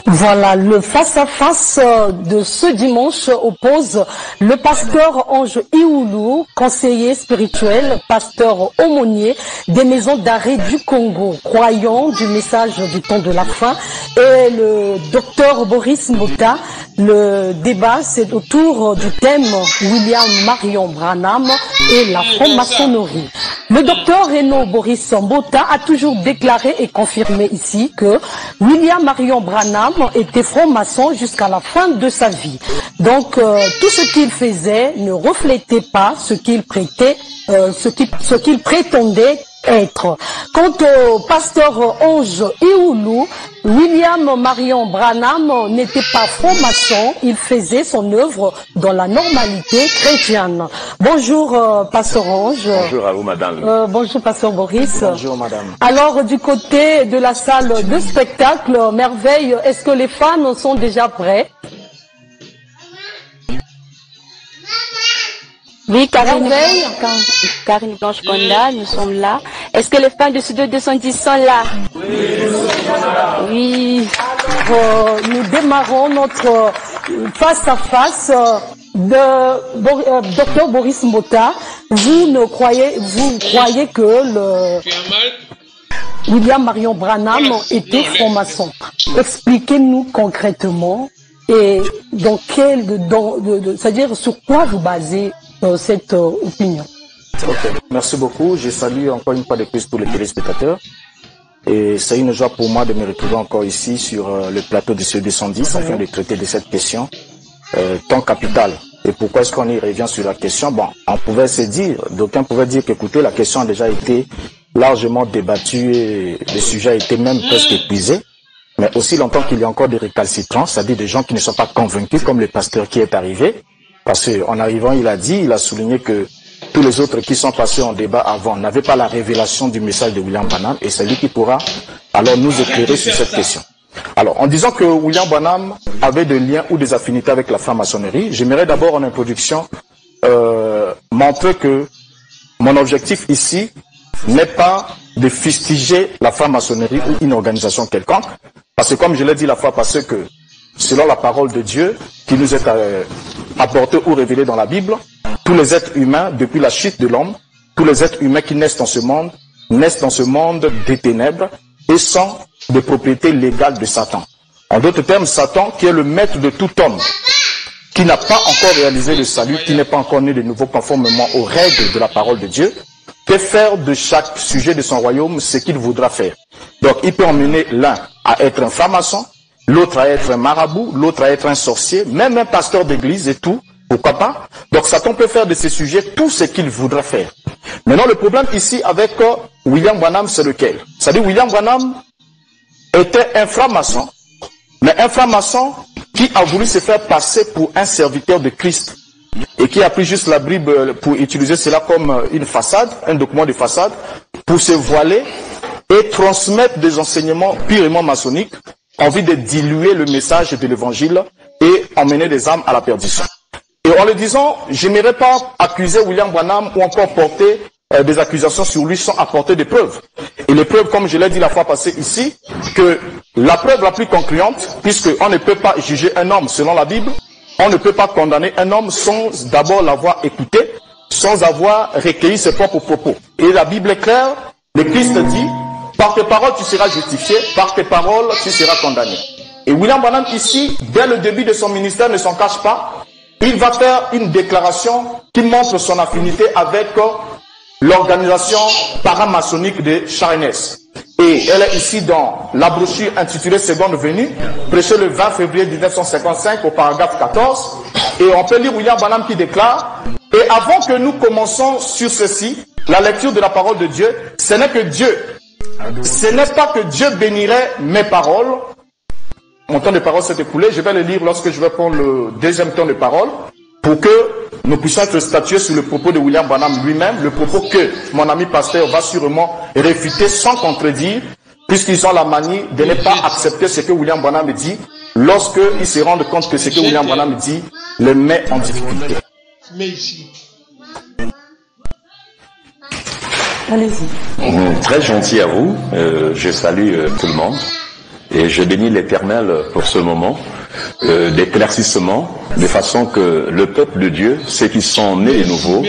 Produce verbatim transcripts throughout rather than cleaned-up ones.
Voilà, le face-à-face de ce dimanche oppose le pasteur Ange Iwoulou, conseiller spirituel, pasteur aumônier des maisons d'arrêt du Congo, croyant du message du temps de la fin, et le docteur Boris Mbota. Le débat, c'est autour du thème William Marion Branham et la franc-maçonnerie. Le docteur Renaud Boris Mbota a toujours déclaré et confirmé ici que William Marion Branham était franc-maçon jusqu'à la fin de sa vie. Donc, euh, tout ce qu'il faisait ne reflétait pas ce qu'il prêtait, euh, ce qu'il ce qu'il prétendait être. Quant au pasteur Ange Iwoulou, William Marion Branham n'était pas franc-maçon, il faisait son œuvre dans la normalité chrétienne. Bonjour euh, pasteur Ange. Bonjour à vous madame. Euh, bonjour pasteur Boris. Bonjour madame. Alors du côté de la salle de spectacle, Merveille, est-ce que les fans sont déjà prêts? Oui, Karine, Karine Blanche Conda, nous sommes là. Est-ce que les fans de Studio deux cent dix sont là? Oui. Euh, nous démarrons notre face-à-face de euh, docteur Boris Mbota. Vous ne croyez, vous croyez que le William Marion Branham était franc-maçon. Expliquez-nous concrètement et dans quel, dans, de, de, c'est-à-dire sur quoi vous basez euh, cette euh, opinion. Okay. Merci beaucoup. Je salue encore une fois de plus tous les téléspectateurs. Et c'est une joie pour moi de me retrouver encore ici sur euh, le plateau de ce deux cent dix afin de traiter de cette question euh, tant capitale. Et pourquoi est-ce qu'on y revient sur la question? Bon, on pouvait se dire, d'aucuns pouvaient dire qu'écoutez, la question a déjà été largement débattue et le sujet a été même presque épuisé. Mais aussi longtemps qu'il y a encore des récalcitrants, c'est-à-dire des gens qui ne sont pas convaincus, comme le pasteur qui est arrivé. Parce qu'en arrivant, il a dit, il a souligné que tous les autres qui sont passés en débat avant n'avaient pas la révélation du message de William Branham, et c'est lui qui pourra alors nous éclairer sur cette question. Alors, en disant que William Branham avait des liens ou des affinités avec la franc-maçonnerie, j'aimerais d'abord en introduction euh, montrer que mon objectif ici n'est pas de fustiger la franc-maçonnerie ou une organisation quelconque, parce que comme je l'ai dit la fois passée que selon la parole de Dieu qui nous est euh, apportée ou révélée dans la Bible, tous les êtres humains, depuis la chute de l'homme, tous les êtres humains qui naissent dans ce monde, naissent dans ce monde des ténèbres et sont des propriétés légales de Satan. En d'autres termes, Satan, qui est le maître de tout homme, qui n'a pas encore réalisé le salut, qui n'est pas encore né de nouveau conformément aux règles de la parole de Dieu, peut faire de chaque sujet de son royaume ce qu'il voudra faire. Donc, il peut emmener l'un à être un franc-maçon, l'autre à être un marabout, l'autre à être un sorcier, même un pasteur d'église et tout. Pourquoi pas? Donc Satan peut faire de ces sujets tout ce qu'il voudra faire. Maintenant, le problème ici avec euh, William Branham, c'est lequel? C'est-à-dire William Branham était un franc-maçon, mais un franc-maçon qui a voulu se faire passer pour un serviteur de Christ et qui a pris juste la Bible pour utiliser cela comme une façade, un document de façade, pour se voiler et transmettre des enseignements purement maçonniques en vue de diluer le message de l'évangile et emmener des âmes à la perdition. Et en le disant, je n'aimerais pas accuser William Branham ou encore porter euh, des accusations sur lui sans apporter des preuves. Et les preuves, comme je l'ai dit la fois passée ici, que la preuve la plus concluante, puisqu'on ne peut pas juger un homme selon la Bible, on ne peut pas condamner un homme sans d'abord l'avoir écouté, sans avoir recueilli ses propres propos. Et la Bible est claire, le Christ dit, par tes paroles tu seras justifié, par tes paroles tu seras condamné. Et William Branham ici, dès le début de son ministère, ne s'en cache pas. Il va faire une déclaration qui montre son affinité avec l'organisation paramaçonnique de Charnes. Et elle est ici dans la brochure intitulée Seconde Venue, prêchée le vingt février mille neuf cent cinquante-cinq au paragraphe quatorze. Et on peut lire William Branham qui déclare, et avant que nous commençons sur ceci, la lecture de la parole de Dieu, ce n'est que Dieu. Ce n'est pas que Dieu bénirait mes paroles. Mon temps de parole s'est écoulé, je vais le lire lorsque je vais prendre le deuxième temps de parole pour que nous puissions être statués sur le propos de William Branham lui-même, le propos que mon ami pasteur va sûrement réfuter sans contredire, puisqu'ils ont la manie de ne pas accepter ce que William Branham dit, lorsqu'ils se rendent compte que ce que William Branham dit les met en difficulté. Allez-y. Très gentil à vous, euh, je salue euh, tout le monde. Et je bénis l'Éternel pour ce moment euh, d'éclaircissement, de façon que le peuple de Dieu, ceux qui sont nés de nouveau,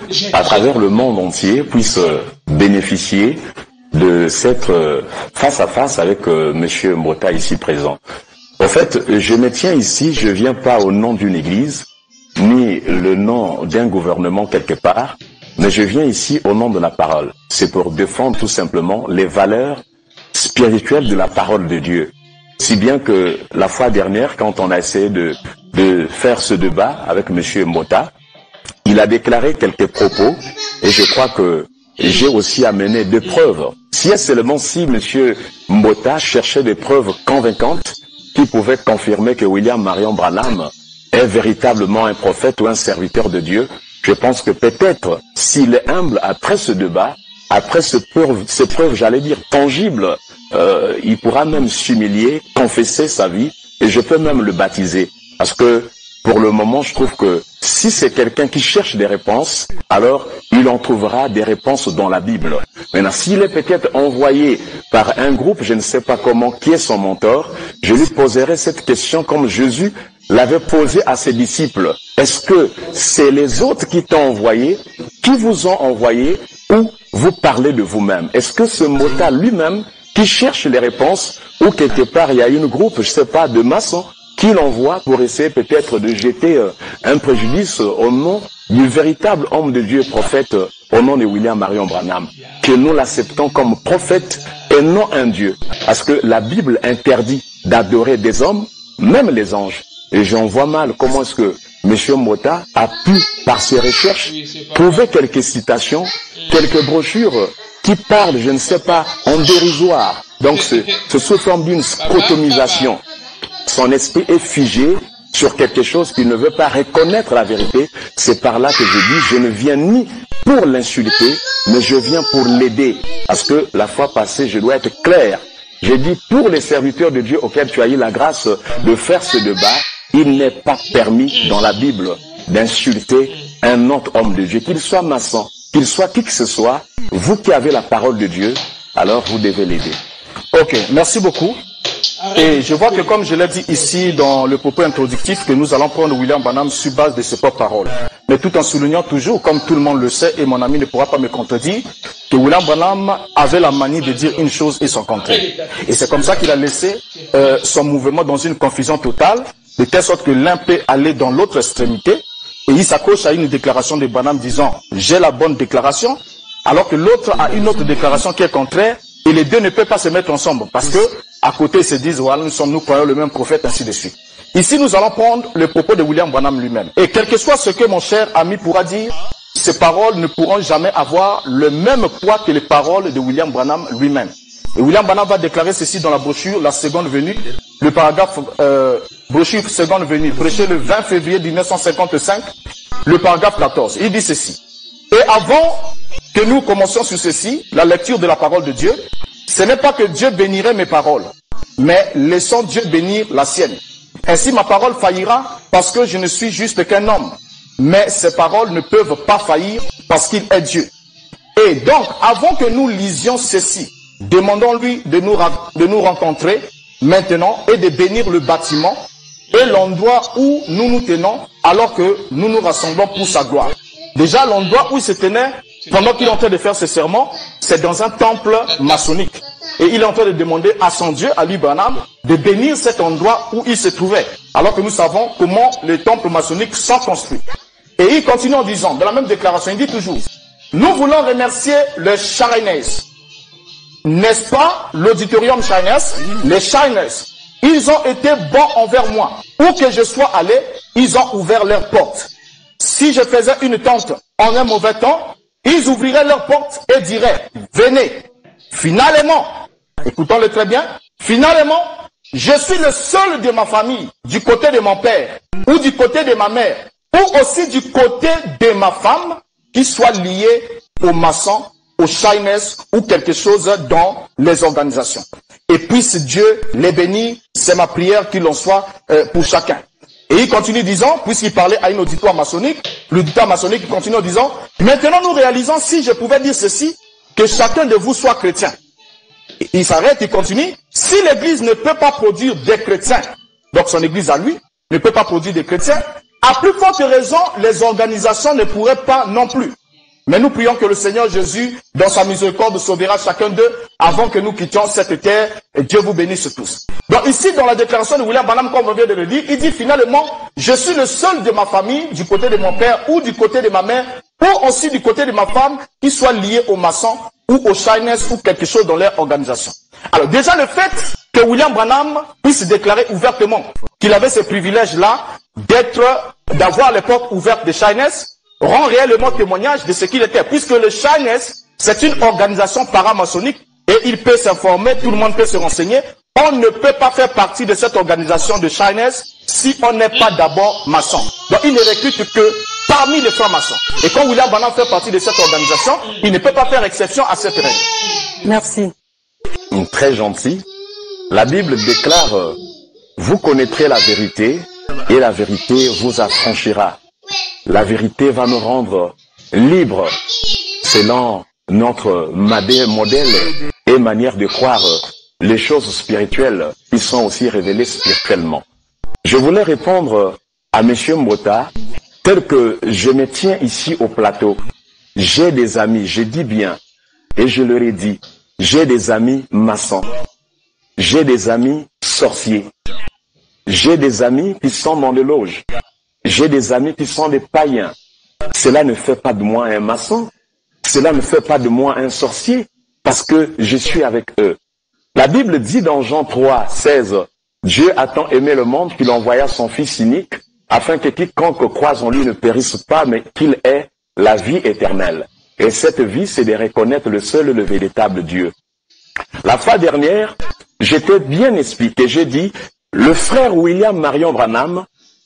à travers le monde entier, puissent bénéficier de cette euh, face à face avec euh, Monsieur Mbota ici présent. En fait, je me tiens ici, je viens pas au nom d'une église, ni le nom d'un gouvernement quelque part, mais je viens ici au nom de la parole. C'est pour défendre tout simplement les valeurs spirituelles de la parole de Dieu. Si bien que la fois dernière, quand on a essayé de, de faire ce débat avec Monsieur Mbota, il a déclaré quelques propos, et je crois que j'ai aussi amené des preuves. Si et seulement si Monsieur Mbota cherchait des preuves convaincantes qui pouvaient confirmer que William Marion Branham est véritablement un prophète ou un serviteur de Dieu, je pense que peut-être, s'il est humble après ce débat, après ce preuve, ces preuves, j'allais dire, tangibles, euh, il pourra même s'humilier, confesser sa vie, et je peux même le baptiser. Parce que, pour le moment, je trouve que si c'est quelqu'un qui cherche des réponses, alors il en trouvera des réponses dans la Bible. Maintenant, s'il est peut-être envoyé par un groupe, je ne sais pas comment, qui est son mentor, je lui poserai cette question comme Jésus l'avait posée à ses disciples. Est-ce que c'est les autres qui t'ont envoyé, qui vous ont envoyé, ou vous parlez de vous-même? Est-ce que ce Mbota lui-même qui cherche les réponses, ou quelque part il y a une groupe, je ne sais pas, de maçons, qui l'envoie pour essayer peut-être de jeter euh, un préjudice euh, au nom du véritable homme de Dieu, prophète, euh, au nom de William Marion Branham, que nous l'acceptons comme prophète et non un Dieu. Parce que la Bible interdit d'adorer des hommes, même les anges. Et j'en vois mal comment est-ce que M. Mbota a pu, par ses recherches, trouver quelques citations, quelques brochures qui parlent, je ne sais pas, en dérisoire. Donc c'est sous forme d'une scrotomisation. Son esprit est figé sur quelque chose qu'il ne veut pas reconnaître la vérité. C'est par là que je dis, je ne viens ni pour l'insulter, mais je viens pour l'aider. Parce que la fois passée, je dois être clair. J'ai dit, pour les serviteurs de Dieu auxquels tu as eu la grâce de faire ce débat, il n'est pas permis dans la Bible d'insulter un autre homme de Dieu, qu'il soit maçon, qu'il soit qui que ce soit. Vous qui avez la parole de Dieu, alors vous devez l'aider. Ok, merci beaucoup. Et je vois que comme je l'ai dit ici dans le propos introductif, que nous allons prendre William Branham sur base de ses propres paroles. Mais tout en soulignant toujours, comme tout le monde le sait, et mon ami ne pourra pas me contredire, que William Branham avait la manie de dire une chose et son contraire. Et c'est comme ça qu'il a laissé euh, son mouvement dans une confusion totale, de telle sorte que l'un peut aller dans l'autre extrémité, et il s'accroche à une déclaration de Branham disant « j'ai la bonne déclaration », alors que l'autre a une autre déclaration qui est contraire, et les deux ne peuvent pas se mettre ensemble, parce que à côté ils se disent voilà, nous sommes, nous croyons le même prophète, ainsi de suite. Ici nous allons prendre le propos de William Branham lui-même. Et quel que soit ce que mon cher ami pourra dire, ces paroles ne pourront jamais avoir le même poids que les paroles de William Branham lui-même. Et William Branham va déclarer ceci dans la brochure La Seconde Venue, le paragraphe euh, brochure Seconde Venue, prêché le vingt février mille neuf cent cinquante-cinq, le paragraphe quatorze. Il dit ceci. Et avant que nous commencions sur ceci, la lecture de la parole de Dieu, ce n'est pas que Dieu bénirait mes paroles, mais laissons Dieu bénir la sienne. Ainsi ma parole faillira parce que je ne suis juste qu'un homme, mais ses paroles ne peuvent pas faillir parce qu'il est Dieu. Et donc, avant que nous lisions ceci, demandons-lui de nous, de nous rencontrer maintenant et de bénir le bâtiment et l'endroit où nous nous tenons alors que nous nous rassemblons pour sa gloire. Déjà, l'endroit où il se tenait pendant qu'il est en train de faire ce sermon, c'est dans un temple maçonnique. Et il est en train de demander à son Dieu, à lui Branham, de bénir cet endroit où il se trouvait. Alors que nous savons comment les temples maçonniques sont construits. Et il continue en disant, dans la même déclaration, il dit toujours, nous voulons remercier les Shiners. N'est-ce pas l'auditorium Shiners? Les Shiners, ils ont été bons envers moi. Où que je sois allé, ils ont ouvert leurs portes. Si je faisais une tente en un mauvais temps, ils ouvriraient leurs portes et diraient, venez. Finalement, écoutons-le très bien, finalement, je suis le seul de ma famille, du côté de mon père, ou du côté de ma mère, ou aussi du côté de ma femme, qui soit lié aux maçons, aux Shiners, ou quelque chose dans les organisations. Et puisse Dieu les bénir, c'est ma prière qu'il en soit euh, pour chacun. Et il continue disant, puisqu'il parlait à une auditoire maçonnique, l'auditoire maçonnique continue en disant, maintenant nous réalisons, si je pouvais dire ceci, que chacun de vous soit chrétien. il s'arrête, il continue. Si l'église ne peut pas produire des chrétiens, donc son église à lui, ne peut pas produire des chrétiens, à plus forte raison, les organisations ne pourraient pas non plus. Mais nous prions que le Seigneur Jésus, dans sa miséricorde, sauvera chacun d'eux avant que nous quittions cette terre. Et Dieu vous bénisse tous. Donc ici, dans la déclaration de William Branham, comme on vient de le dire, il dit finalement, je suis le seul de ma famille, du côté de mon père ou du côté de ma mère, ou aussi du côté de ma femme, qui soit lié aux maçons ou aux Shiners ou quelque chose dans leur organisation. Alors déjà, le fait que William Branham puisse déclarer ouvertement qu'il avait ce privilège-là d'être, d'avoir les portes ouvertes des Shiners, rend réellement témoignage de ce qu'il était, puisque le Shiners, c'est une organisation paramaçonnique et il peut s'informer, tout le monde peut se renseigner. On ne peut pas faire partie de cette organisation de Shiners si on n'est pas d'abord maçon. Donc il ne recrute que parmi les francs-maçons. Et quand William Branham fait partie de cette organisation, il ne peut pas faire exception à cette règle. Merci. Très gentil. La Bible déclare, euh, vous connaîtrez la vérité et la vérité vous affranchira. La vérité va nous rendre libres selon notre modèle et manière de croire les choses spirituelles qui sont aussi révélées spirituellement. Je voulais répondre à Monsieur Mbota, tel que je me tiens ici au plateau. J'ai des amis, je dis bien, et je leur ai dit, j'ai des amis maçons, j'ai des amis sorciers, j'ai des amis qui sont dans les loges. J'ai des amis qui sont des païens. Cela ne fait pas de moi un maçon. Cela ne fait pas de moi un sorcier, parce que je suis avec eux. La Bible dit dans Jean trois, seize, Dieu a tant aimé le monde qu'il envoya son Fils unique, afin que quiconque croise en lui ne périsse pas, mais qu'il ait la vie éternelle. Et cette vie, c'est de reconnaître le seul et le véritable Dieu. La fois dernière, j'étais bien expliqué. J'ai dit, le frère William Marion Branham,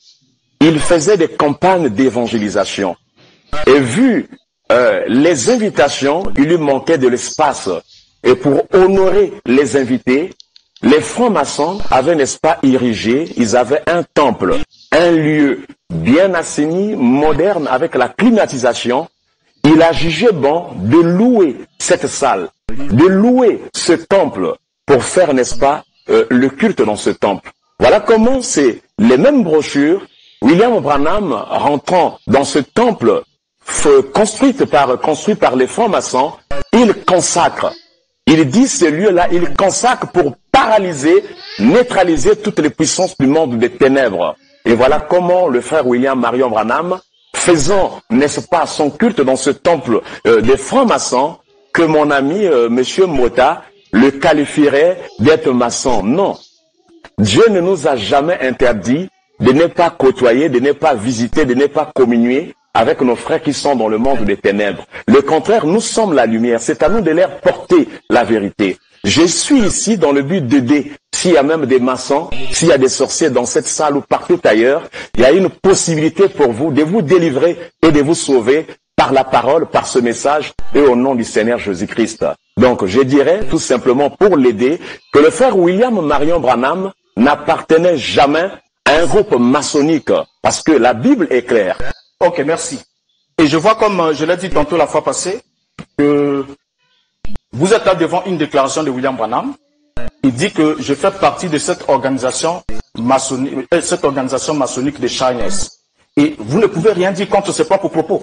il faisait des campagnes d'évangélisation. Et vu euh, les invitations, il lui manquait de l'espace. Et pour honorer les invités, les francs-maçons avaient, n'est-ce pas, érigé, ils avaient un temple, un lieu bien assaini, moderne, avec la climatisation. Il a jugé bon de louer cette salle, de louer ce temple pour faire, n'est-ce pas, euh, le culte dans ce temple. Voilà comment c'est les mêmes brochures. William Branham, rentrant dans ce temple construit par, construit par les francs-maçons, il consacre. Il dit ce lieu-là, il consacre pour paralyser, neutraliser toutes les puissances du monde des ténèbres. Et voilà comment le frère William Marion Branham, faisant, n'est-ce pas, son culte dans ce temple euh, des francs-maçons, que mon ami euh, Monsieur Mbota le qualifierait d'être maçon. Non. Dieu ne nous a jamais interdit de ne pas côtoyer, de ne pas visiter, de ne pas communier avec nos frères qui sont dans le monde des ténèbres. Le contraire, nous sommes la lumière. C'est à nous de leur porter la vérité. Je suis ici dans le but d'aider. S'il y a même des maçons, s'il y a des sorciers dans cette salle ou partout ailleurs, il y a une possibilité pour vous de vous délivrer et de vous sauver par la parole, par ce message et au nom du Seigneur Jésus-Christ. Donc, je dirais tout simplement pour l'aider que le frère William Marion Branham n'appartenait jamais à un groupe maçonnique, parce que la Bible est claire. Ok, merci. Et je vois, comme je l'ai dit tantôt la fois passée, que vous êtes là devant une déclaration de William Branham. Il dit que je fais partie de cette organisation maçonnique, cette organisation maçonnique des Shiners. Et vous ne pouvez rien dire contre ses propres propos.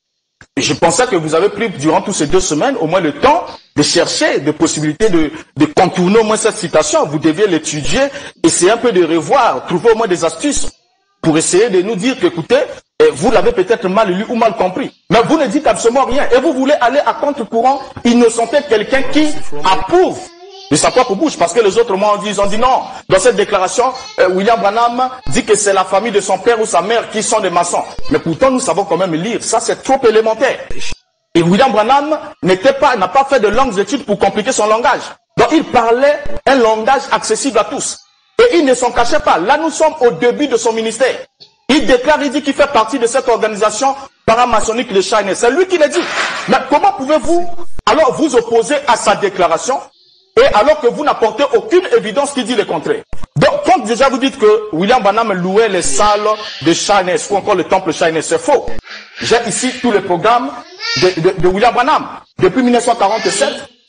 Et je pensais que vous avez pris durant toutes ces deux semaines au moins le temps de chercher des possibilités de, de contourner au moins cette citation. Vous deviez l'étudier, essayer un peu de revoir, trouver au moins des astuces pour essayer de nous dire qu'écoutez, vous l'avez peut-être mal lu ou mal compris. Mais vous ne dites absolument rien. Et vous voulez aller à contre-courant, innocenter quelqu'un qui approuve de sa propre bouche. Parce que les autres mots ont dit, ils ont dit non. Dans cette déclaration, euh, William Branham dit que c'est la famille de son père ou sa mère qui sont des maçons. Mais pourtant, nous savons quand même lire. Ça, c'est trop élémentaire. Et William Branham n'était pas, n'a pas fait de longues études pour compliquer son langage. Donc, il parlait un langage accessible à tous. Et il ne s'en cachait pas. Là, nous sommes au début de son ministère. Il déclare, il dit qu'il fait partie de cette organisation paramaçonnique, les Shiners. C'est lui qui l'a dit. Mais comment pouvez-vous alors vous opposer à sa déclaration et alors que vous n'apportez aucune évidence qui dit le contraire? Donc, quand déjà vous dites que William Branham louait les salles de Shiners ou encore le temple Shiners, c'est faux. J'ai ici tous les programmes de, de, de William Branham. Depuis mille neuf cent quarante-sept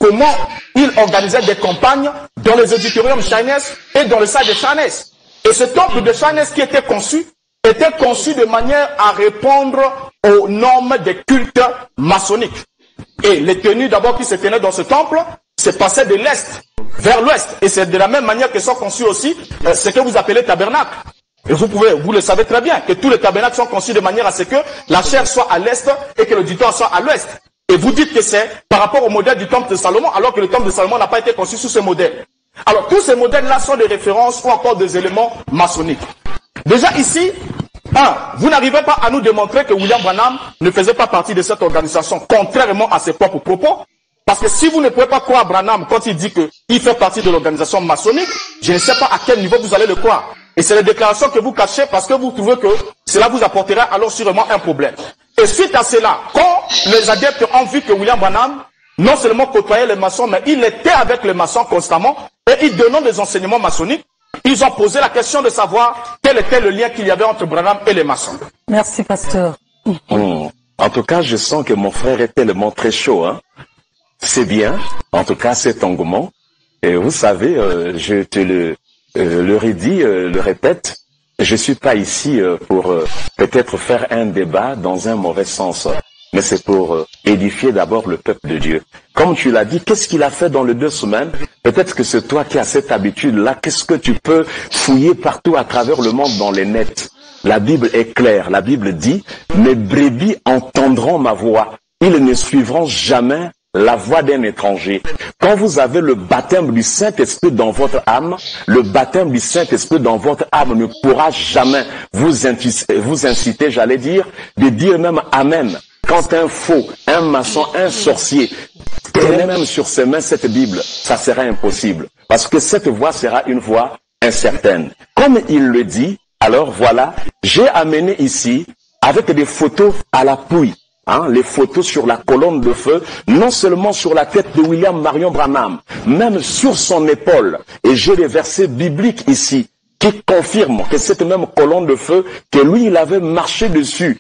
comment il organisait des campagnes dans les auditoriums chinese et dans le site de Chinese. Et ce temple de Chinese qui était conçu, était conçu de manière à répondre aux normes des cultes maçonniques. Et les tenues d'abord qui se tenaient dans ce temple, se passaient de l'Est vers l'Ouest. Et c'est de la même manière que sont conçus aussi euh, ce que vous appelez tabernacle. Et vous pouvez, vous le savez très bien, que tous les tabernacles sont conçus de manière à ce que la chair soit à l'Est et que l'auditoire soit à l'Ouest. Et vous dites que c'est par rapport au modèle du temple de Salomon, alors que le temple de Salomon n'a pas été conçu sous ce modèle. Alors tous ces modèles-là sont des références ou encore des éléments maçonniques. Déjà ici, un, vous n'arrivez pas à nous démontrer que William Branham ne faisait pas partie de cette organisation, contrairement à ses propres propos. Parce que si vous ne pouvez pas croire Branham quand il dit qu'il fait partie de l'organisation maçonnique, je ne sais pas à quel niveau vous allez le croire. Et c'est les déclarations que vous cachez parce que vous trouvez que cela vous apportera alors sûrement un problème. Et suite à cela, quand les adeptes ont vu que William Branham non seulement côtoyait les maçons, mais il était avec les maçons constamment et il donnait des enseignements maçonniques, ils ont posé la question de savoir quel était le lien qu'il y avait entre Branham et les maçons. Merci, pasteur. Mmh. En tout cas, je sens que mon frère est tellement très chaud. Hein. C'est bien, en tout cas, cet engouement. Et vous savez, euh, je te le, euh, le redis, euh, le répète, je suis pas ici euh, pour euh, peut-être faire un débat dans un mauvais sens, mais c'est pour euh, édifier d'abord le peuple de Dieu. Comme tu l'as dit, qu'est-ce qu'il a fait dans les deux semaines? Peut-être que c'est toi qui as cette habitude-là. Qu'est-ce que tu peux fouiller partout à travers le monde dans les nets? La Bible est claire. La Bible dit, mes brebis entendront ma voix. Ils ne suivront jamais la voix d'un étranger. Quand vous avez le baptême du Saint-Esprit dans votre âme, le baptême du Saint-Esprit dans votre âme ne pourra jamais vous inciter, vous inciter, j'allais dire, de dire même Amen. Quand un faux, un maçon, un sorcier prenait même sur ses mains cette Bible, ça sera impossible. Parce que cette voix sera une voix incertaine. Comme il le dit, alors voilà, j'ai amené ici, avec des photos à l'appui, Hein, les photos sur la colonne de feu, non seulement sur la tête de William Marion Branham, même sur son épaule. Et j'ai les versets bibliques ici qui confirment que cette même colonne de feu, que lui, il avait marché dessus.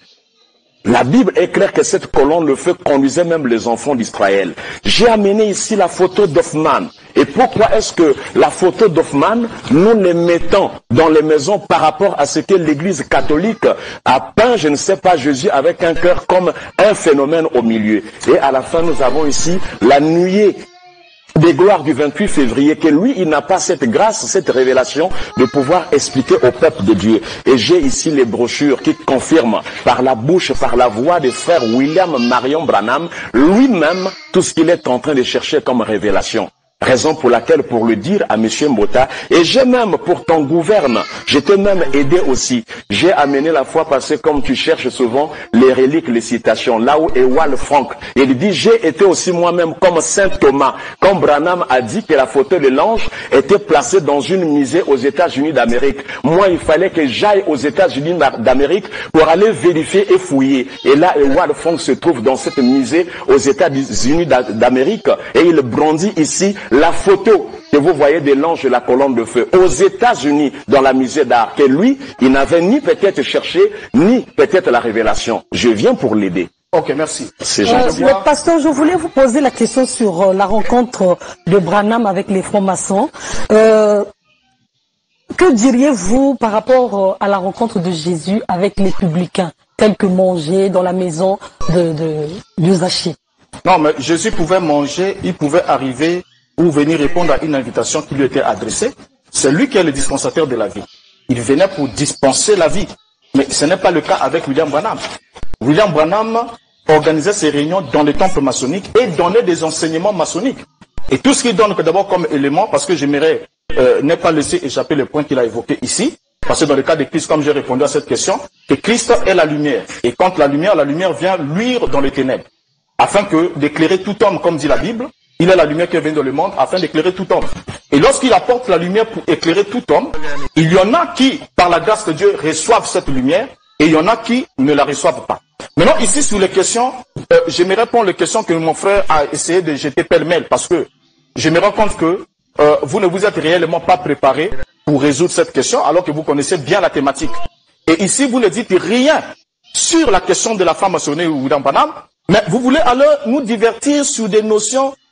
La Bible est claire que cette colonne de feu conduisait même les enfants d'Israël. J'ai amené ici la photo d'Hoffman. Et pourquoi est-ce que la photo d'Hoffman, nous les mettons dans les maisons par rapport à ce que l'Église catholique a peint, je ne sais pas, Jésus avec un cœur comme un phénomène au milieu. Et à la fin, nous avons ici la nuée des gloires du vingt-huit février, que lui, il n'a pas cette grâce, cette révélation de pouvoir expliquer au peuple de Dieu. Et j'ai ici les brochures qui confirment par la bouche, par la voix des frères William Marion Branham, lui-même, tout ce qu'il est en train de chercher comme révélation. Raison pour laquelle, pour le dire à M. Mbota, et j'ai même, pour ton gouverne, je t'ai même aidé aussi. J'ai amené la foi passée, comme tu cherches souvent, les reliques, les citations, là où est Wal Frank. Il dit, j'ai été aussi moi-même comme Saint Thomas, comme Branham a dit que la photo de l'ange était placée dans une musée aux États-Unis d'Amérique. Moi, il fallait que j'aille aux États-Unis d'Amérique pour aller vérifier et fouiller. Et là, Wal Frank se trouve dans cette musée aux États-Unis d'Amérique, et il brandit ici la photo que vous voyez de l'ange de la colonne de feu aux États-Unis dans la musée d'art, que lui, il n'avait ni peut-être cherché, ni peut-être la révélation. Je viens pour l'aider. Ok, merci. C'est euh, le pasteur, je voulais vous poser la question sur euh, la rencontre de Branham avec les francs-maçons. Euh, que diriez-vous par rapport euh, à la rencontre de Jésus avec les publicains, tels que manger dans la maison de, de, de Zaché? Non, mais Jésus pouvait manger, il pouvait arriver ou venir répondre à une invitation qui lui était adressée. C'est lui qui est le dispensateur de la vie. Il venait pour dispenser la vie. Mais ce n'est pas le cas avec William Branham. William Branham organisait ses réunions dans les temples maçonniques et donnait des enseignements maçonniques. Et tout ce qu'il donne d'abord comme élément, parce que j'aimerais euh, ne pas laisser échapper le point qu'il a évoqué ici, parce que dans le cas de Christ, comme j'ai répondu à cette question, que Christ est la lumière. Et quand la lumière, la lumière vient luire dans les ténèbres, afin que d'éclairer tout homme, comme dit la Bible. Il est la lumière qui vient dans le monde afin d'éclairer tout homme. Et lorsqu'il apporte la lumière pour éclairer tout homme, il y en a qui, par la grâce de Dieu, reçoivent cette lumière et il y en a qui ne la reçoivent pas. Maintenant, ici, sur les questions, euh, je me réponds les questions que mon frère a essayé de jeter pêle-mêle parce que je me rends compte que euh, vous ne vous êtes réellement pas préparé pour résoudre cette question alors que vous connaissez bien la thématique. Et ici, vous ne dites rien sur la question de la franc-maçonnerie ou William Branham, mais vous voulez alors nous divertir sur des notions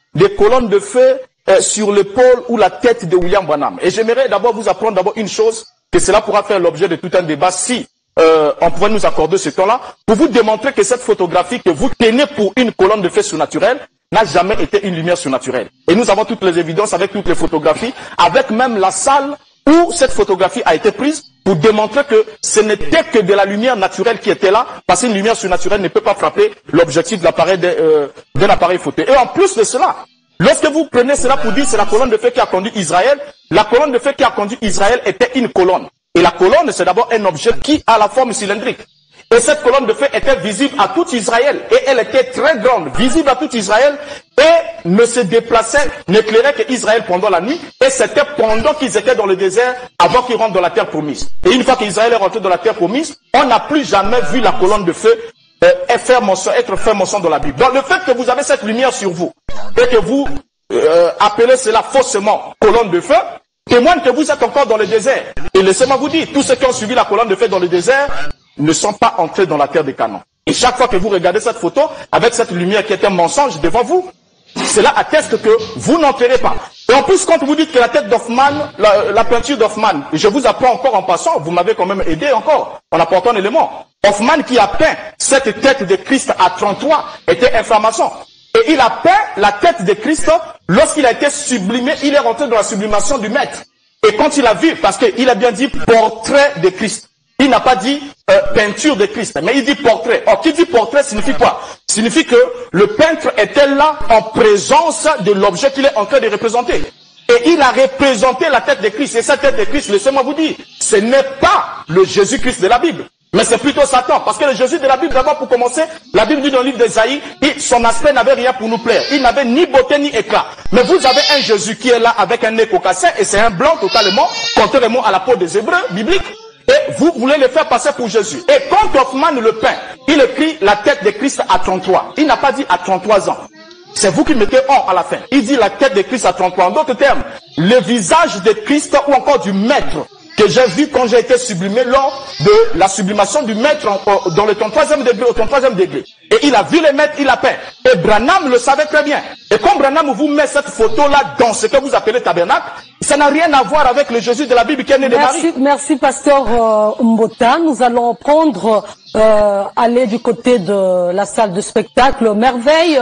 des colonnes de feu euh, sur l'épaule ou la tête de William Branham. Et j'aimerais d'abord vous apprendre d'abord une chose, que cela pourra faire l'objet de tout un débat si euh, on pourrait nous accorder ce temps-là, pour vous démontrer que cette photographie que vous tenez pour une colonne de feu surnaturelle n'a jamais été une lumière surnaturelle. Et nous avons toutes les évidences avec toutes les photographies, avec même la salle où cette photographie a été prise, pour démontrer que ce n'était que de la lumière naturelle qui était là, parce qu'une lumière surnaturelle ne peut pas frapper l'objectif de l'appareil d'un euh, appareil photo. Et en plus de cela, lorsque vous prenez cela pour dire c'est la colonne de feu qui a conduit Israël, la colonne de feu qui a conduit Israël était une colonne. Et la colonne, c'est d'abord un objet qui a la forme cylindrique. Et cette colonne de feu était visible à tout Israël. Et elle était très grande, visible à tout Israël, et ne se déplaçait, n'éclairait que Israël pendant la nuit. Et c'était pendant qu'ils étaient dans le désert, avant qu'ils rentrent dans la terre promise. Et une fois qu'Israël est rentré dans la terre promise, on n'a plus jamais vu la colonne de feu euh, faire mention, être fait mention dans la Bible. Donc le fait que vous avez cette lumière sur vous, et que vous euh, appelez cela faussement colonne de feu, témoigne que vous êtes encore dans le désert. Et laissez-moi vous dire, tous ceux qui ont suivi la colonne de feu dans le désert ne sont pas entrés dans la terre des Canaan. Et chaque fois que vous regardez cette photo, avec cette lumière qui est un mensonge devant vous, cela atteste que vous n'entrez pas. Et en plus, quand vous dites que la tête d'Hoffmann, la, la peinture d'Hoffmann, je vous apprends encore en passant, vous m'avez quand même aidé encore, en apportant un élément. Hoffmann qui a peint cette tête de Christ à trente-trois était un franc-maçon. Et il a peint la tête de Christ, lorsqu'il a été sublimé, il est rentré dans la sublimation du maître. Et quand il a vu, parce qu'il a bien dit portrait de Christ, il n'a pas dit euh, peinture de Christ, mais il dit portrait. Or, qui dit portrait signifie quoi? Signifie que le peintre était là en présence de l'objet qu'il est en train de représenter. Et il a représenté la tête de Christ. Et cette tête de Christ, laissez-moi vous dire, ce n'est pas le Jésus-Christ de la Bible, mais c'est plutôt Satan. Parce que le Jésus de la Bible, d'abord pour commencer, la Bible dit dans le livre d'Ésaïe, son aspect n'avait rien pour nous plaire. Il n'avait ni beauté ni éclat. Mais vous avez un Jésus qui est là avec un nez caucasien, et c'est un blanc totalement, contrairement à la peau des Hébreux bibliques. Et vous voulez le faire passer pour Jésus. Et quand Hoffmann le peint, il écrit la tête de Christ à trente-trois. Il n'a pas dit à trente-trois ans. C'est vous qui mettez on à la fin. Il dit la tête de Christ à trente-trois. En d'autres termes, le visage de Christ ou encore du maître que j'ai vu quand j'ai été sublimé lors de la sublimation du maître en, dans le trente-troisième degré, au trente-troisième degré. Et il a vu les maîtres, il a peint. Et Branham le savait très bien. Et quand Branham vous met cette photo-là dans ce que vous appelez tabernacle, ça n'a rien à voir avec le Jésus de la Bible qui est né de Merci, Marie. merci pasteur euh, Mbota. Nous allons prendre, euh, aller du côté de la salle de spectacle. Merveille.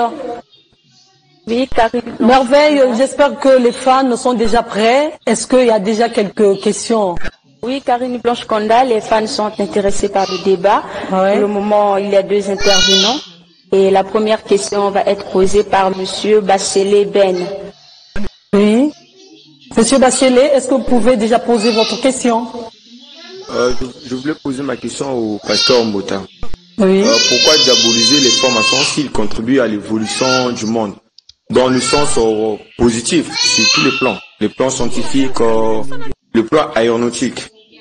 Oui, Karine. Merveille, j'espère que les fans sont déjà prêts. Est-ce qu'il y a déjà quelques questions? Oui, Karine Blanche Conda, les fans sont intéressés par le débat. Ouais. Pour le moment, il y a deux intervenants. Et la première question va être posée par Monsieur Bachelet Ben. Oui. Monsieur Bachelet, est-ce que vous pouvez déjà poser votre question? euh, je, je voulais poser ma question au pasteur Mbota. Oui. Euh, pourquoi diaboliser les francs-maçons s'ils contribuent à l'évolution du monde? Dans le sens euh, positif, sur tous les plans. Les plans scientifiques, euh, le plan aéronautique.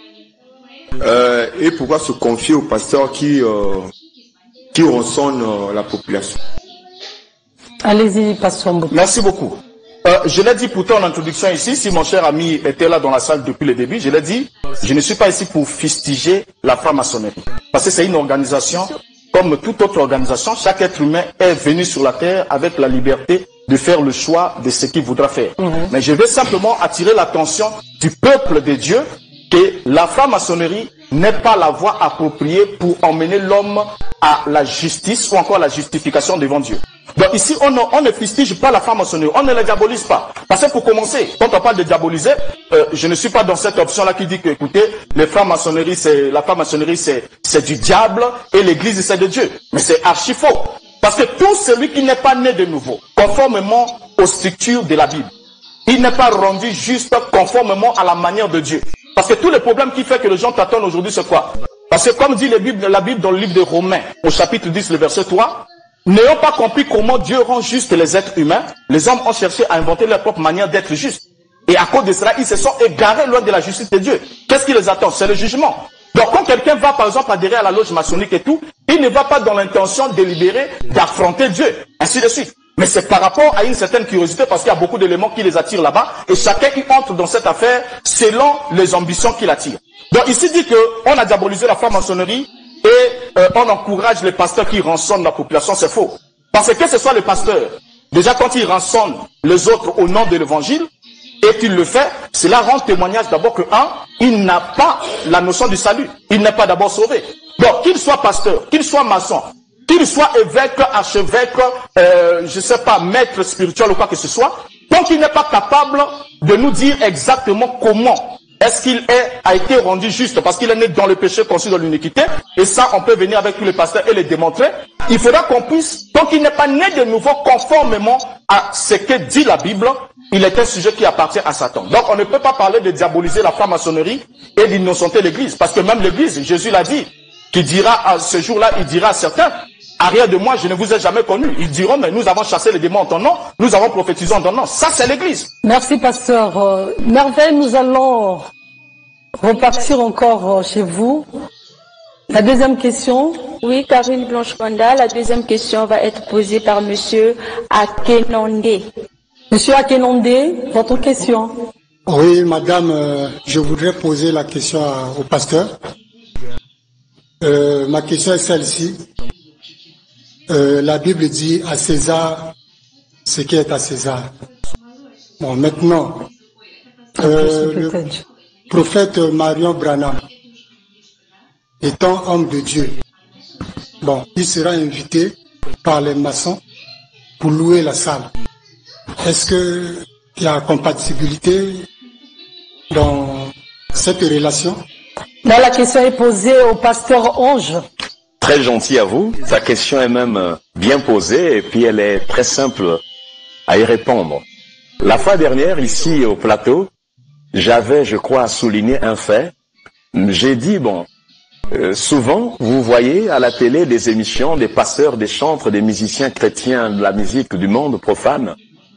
Euh, et pourquoi se confier aux pasteurs qui, euh, qui rançonnent euh, la population? Allez-y, pasteur Mbota. Merci beaucoup. Euh, je l'ai dit pourtant en introduction ici, si mon cher ami était là dans la salle depuis le début, je l'ai dit, je ne suis pas ici pour fustiger la franc-maçonnerie. Parce que c'est une organisation, comme toute autre organisation, chaque être humain est venu sur la terre avec la liberté de faire le choix de ce qu'il voudra faire. Mmh. Mais je vais simplement attirer l'attention du peuple de Dieu que la franc-maçonnerie n'est pas la voie appropriée pour emmener l'homme à la justice ou encore à la justification devant Dieu. Donc ici, on ne, on ne fustige pas la franc-maçonnerie, on ne la diabolise pas. Parce que pour commencer, quand on parle de diaboliser, euh, je ne suis pas dans cette option-là qui dit que, écoutez, les franc-maçonnerie, c'est, la franc-maçonnerie, c'est, c'est du diable et l'église, c'est de Dieu. Mais c'est archi faux. Parce que tout celui qui n'est pas né de nouveau, conformément aux structures de la Bible, il n'est pas rendu juste conformément à la manière de Dieu. Parce que tous les problèmes qui font que les gens t'attendent aujourd'hui, c'est quoi? Parce que comme dit la Bible, la Bible dans le livre de Romains, au chapitre dix, le verset trois, n'ayant pas compris comment Dieu rend juste les êtres humains, les hommes ont cherché à inventer leur propre manière d'être justes. Et à cause de cela, ils se sont égarés loin de la justice de Dieu. Qu'est-ce qui les attend? C'est le jugement. Donc quand quelqu'un va par exemple adhérer à la loge maçonnique et tout, il ne va pas dans l'intention délibérée d'affronter Dieu, ainsi de suite. Mais c'est par rapport à une certaine curiosité parce qu'il y a beaucoup d'éléments qui les attirent là-bas et chacun y entre dans cette affaire selon les ambitions qui l'attirent. Donc ici dit qu'on a diabolisé la franc-maçonnerie et euh, on encourage les pasteurs qui rançonnent la population, c'est faux. Parce que que ce soit les pasteurs, Déjà, quand il rançonne les autres au nom de l'évangile, et qu'il le fait, cela rend témoignage d'abord que, un, il n'a pas la notion du salut. Il n'est pas d'abord sauvé. Donc, qu'il soit pasteur, qu'il soit maçon, qu'il soit évêque, archevêque, euh, je sais pas, maître spirituel ou quoi que ce soit, tant qu'il n'est pas capable de nous dire exactement comment est-ce qu'il est, a été rendu juste, parce qu'il est né dans le péché, conçu dans l'iniquité, et ça, on peut venir avec tous les pasteurs et les démontrer. Il faudra qu'on puisse, tant qu'il n'est pas né de nouveau conformément à ce que dit la Bible, il est un sujet qui appartient à Satan. Donc, on ne peut pas parler de diaboliser la franc-maçonnerie et d'innocenter l'Église, parce que même l'Église, Jésus l'a dit, qui dira à ce jour-là, il dira à certains, arrière de moi, je ne vous ai jamais connu. Ils diront, mais nous avons chassé les démons en ton nom, nous avons prophétisé en ton nom. Ça, c'est l'Église. Merci, pasteur. Euh, Merveille, nous allons repartir encore chez vous. La deuxième question. Oui, Karine Blanche-Konda, la deuxième question va être posée par monsieur Akenonde. Monsieur Akenonde, votre question. Oui, madame, euh, je voudrais poser la question à, au pasteur. Euh, ma question est celle-ci. Euh, la Bible dit à César ce qui est à César. Bon, maintenant, euh, le prophète Marion Branham, étant homme de Dieu, bon, il sera invité par les maçons pour louer la salle. Est-ce qu'il y a compatibilité dans cette relation? Là, la question est posée au pasteur Ange. Très gentil à vous. Sa question est même bien posée et puis elle est très simple à y répondre. La fois dernière, ici au plateau, j'avais, je crois, souligné un fait. J'ai dit, bon, euh, souvent, vous voyez à la télé des émissions des pasteurs, des chantres, des musiciens chrétiens de la musique du monde profane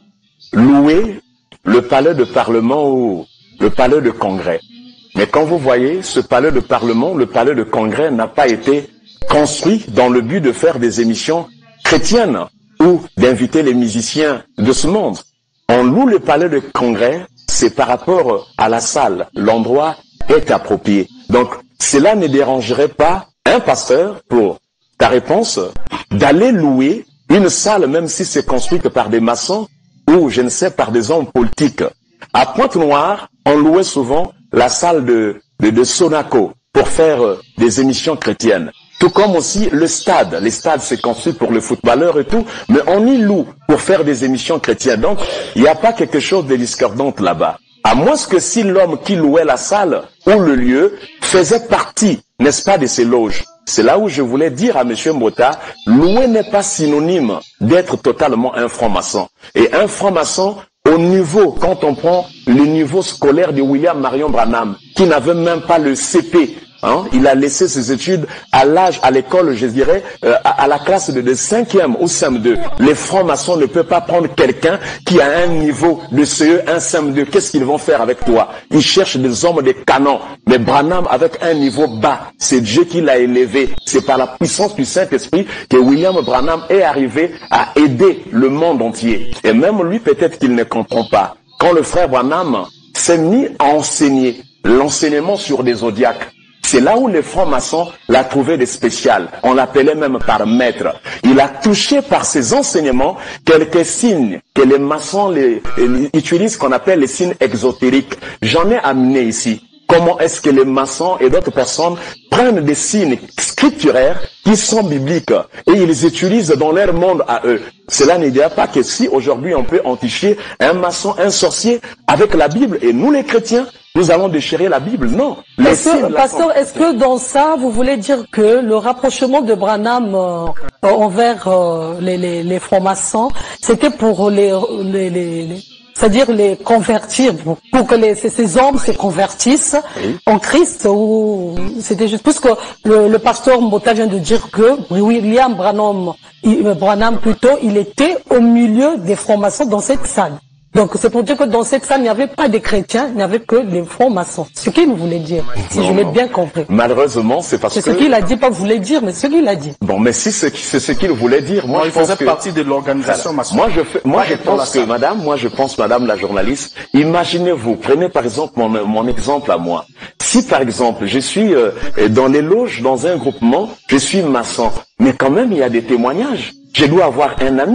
louer le palais de Parlement ou le palais de Congrès. Mais quand vous voyez ce palais de Parlement, le palais de Congrès n'a pas été construit dans le but de faire des émissions chrétiennes ou d'inviter les musiciens de ce monde. On loue le palais de Congrès, c'est par rapport à la salle. L'endroit est approprié. Donc, cela ne dérangerait pas un pasteur, pour ta réponse, d'aller louer une salle, même si c'est construite par des maçons ou, je ne sais, par des hommes politiques. À Pointe-Noire, on louait souvent la salle de, de, de Sonaco pour faire euh, des émissions chrétiennes. Tout comme aussi le stade. Les stades, c'est construit pour le footballeur et tout, mais on y loue pour faire des émissions chrétiennes. Donc, il n'y a pas quelque chose de discordant là-bas. À moins que si l'homme qui louait la salle ou le lieu faisait partie, n'est-ce pas, de ces loges. C'est là où je voulais dire à M. Mbota, louer n'est pas synonyme d'être totalement un franc-maçon. Et un franc-maçon, au niveau, quand on prend le niveau scolaire de William Marion Branham, qui n'avait même pas le C P, hein, il a laissé ses études à l'âge, à l'école, je dirais, euh, à, à la classe de, de cinquième ou C M deux. Les francs-maçons ne peuvent pas prendre quelqu'un qui a un niveau de C E, un C M deux. Qu'est-ce qu'ils vont faire avec toi? Ils cherchent des hommes de canon. Mais Branham, avec un niveau bas, c'est Dieu qui l'a élevé. C'est par la puissance du Saint-Esprit que William Branham est arrivé à aider le monde entier. Et même lui, peut-être qu'il ne comprend pas. Quand le frère Branham s'est mis à enseigner l'enseignement sur des zodiaques, c'est là où les francs-maçons l'a trouvé de spécial. On l'appelait même par maître. Il a touché par ses enseignements quelques signes que les maçons les, les utilisent, qu'on appelle les signes exotériques. J'en ai amené ici. Comment est-ce que les maçons et d'autres personnes prennent des signes scripturaires qui sont bibliques et ils les utilisent dans leur monde à eux. Cela ne dit pas que si aujourd'hui on peut enticher un maçon, un sorcier avec la Bible, et nous les chrétiens, nous allons déchirer la Bible. Non. Est-ce que, pasteur, est-ce que dans ça, vous voulez dire que le rapprochement de Branham euh, envers euh, les, les, les francs-maçons, c'était pour les... les, les, les c'est-à-dire les convertir, pour que les, ces, ces hommes se convertissent oui. en Christ, ou c'était juste, puisque le, le pasteur Mbota vient de dire que William Branham, Branham plutôt, il était au milieu des francs-maçons dans cette salle. Donc c'est pour dire que dans cette salle, il n'y avait pas de chrétiens, il n'y avait que les francs-maçons. Ce qu'il voulait dire, si non, je l'ai bien compris. Malheureusement, c'est parce que... C'est ce qu'il a dit, pas voulait dire, mais ce qu'il a dit. Bon, mais si c'est ce qu'il voulait dire, moi, non, je il pense faisait que... partie de l'organisation maçonne. Moi, je, fais, moi, je pense que, madame, moi, je pense, madame la journaliste, imaginez-vous, prenez par exemple mon, mon exemple à moi. Si par exemple, je suis euh, dans les loges, dans un groupement, je suis maçon, mais quand même, il y a des témoignages. Je dois avoir un ami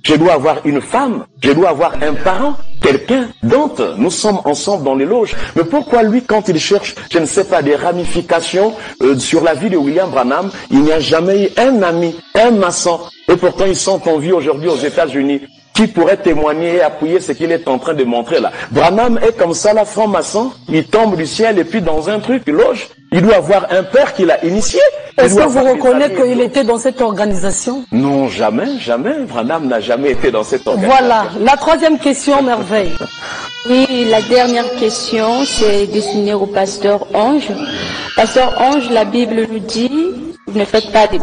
je dois avoir une femme, je dois avoir un parent, quelqu'un dont nous sommes ensemble dans les loges. Mais pourquoi lui, quand il cherche, je ne sais pas, des ramifications euh, sur la vie de William Branham, il n'y a jamais eu un ami, un maçon, et pourtant ils sont en vie aujourd'hui aux États-Unis, qui pourrait témoigner et appuyer ce qu'il est en train de montrer là. Branham est comme ça, la franc-maçon, il tombe du ciel et puis dans un truc, loge, il doit avoir un père qui l'a initié. Est-ce que vous reconnaissez qu'il était dans cette organisation? Non, jamais, jamais. Branham n'a jamais été dans cette organisation. Voilà, la troisième question, Merveille. Oui, la dernière question, c'est destinée au pasteur Ange. Pasteur Ange, la Bible nous dit, vous ne faites pas des...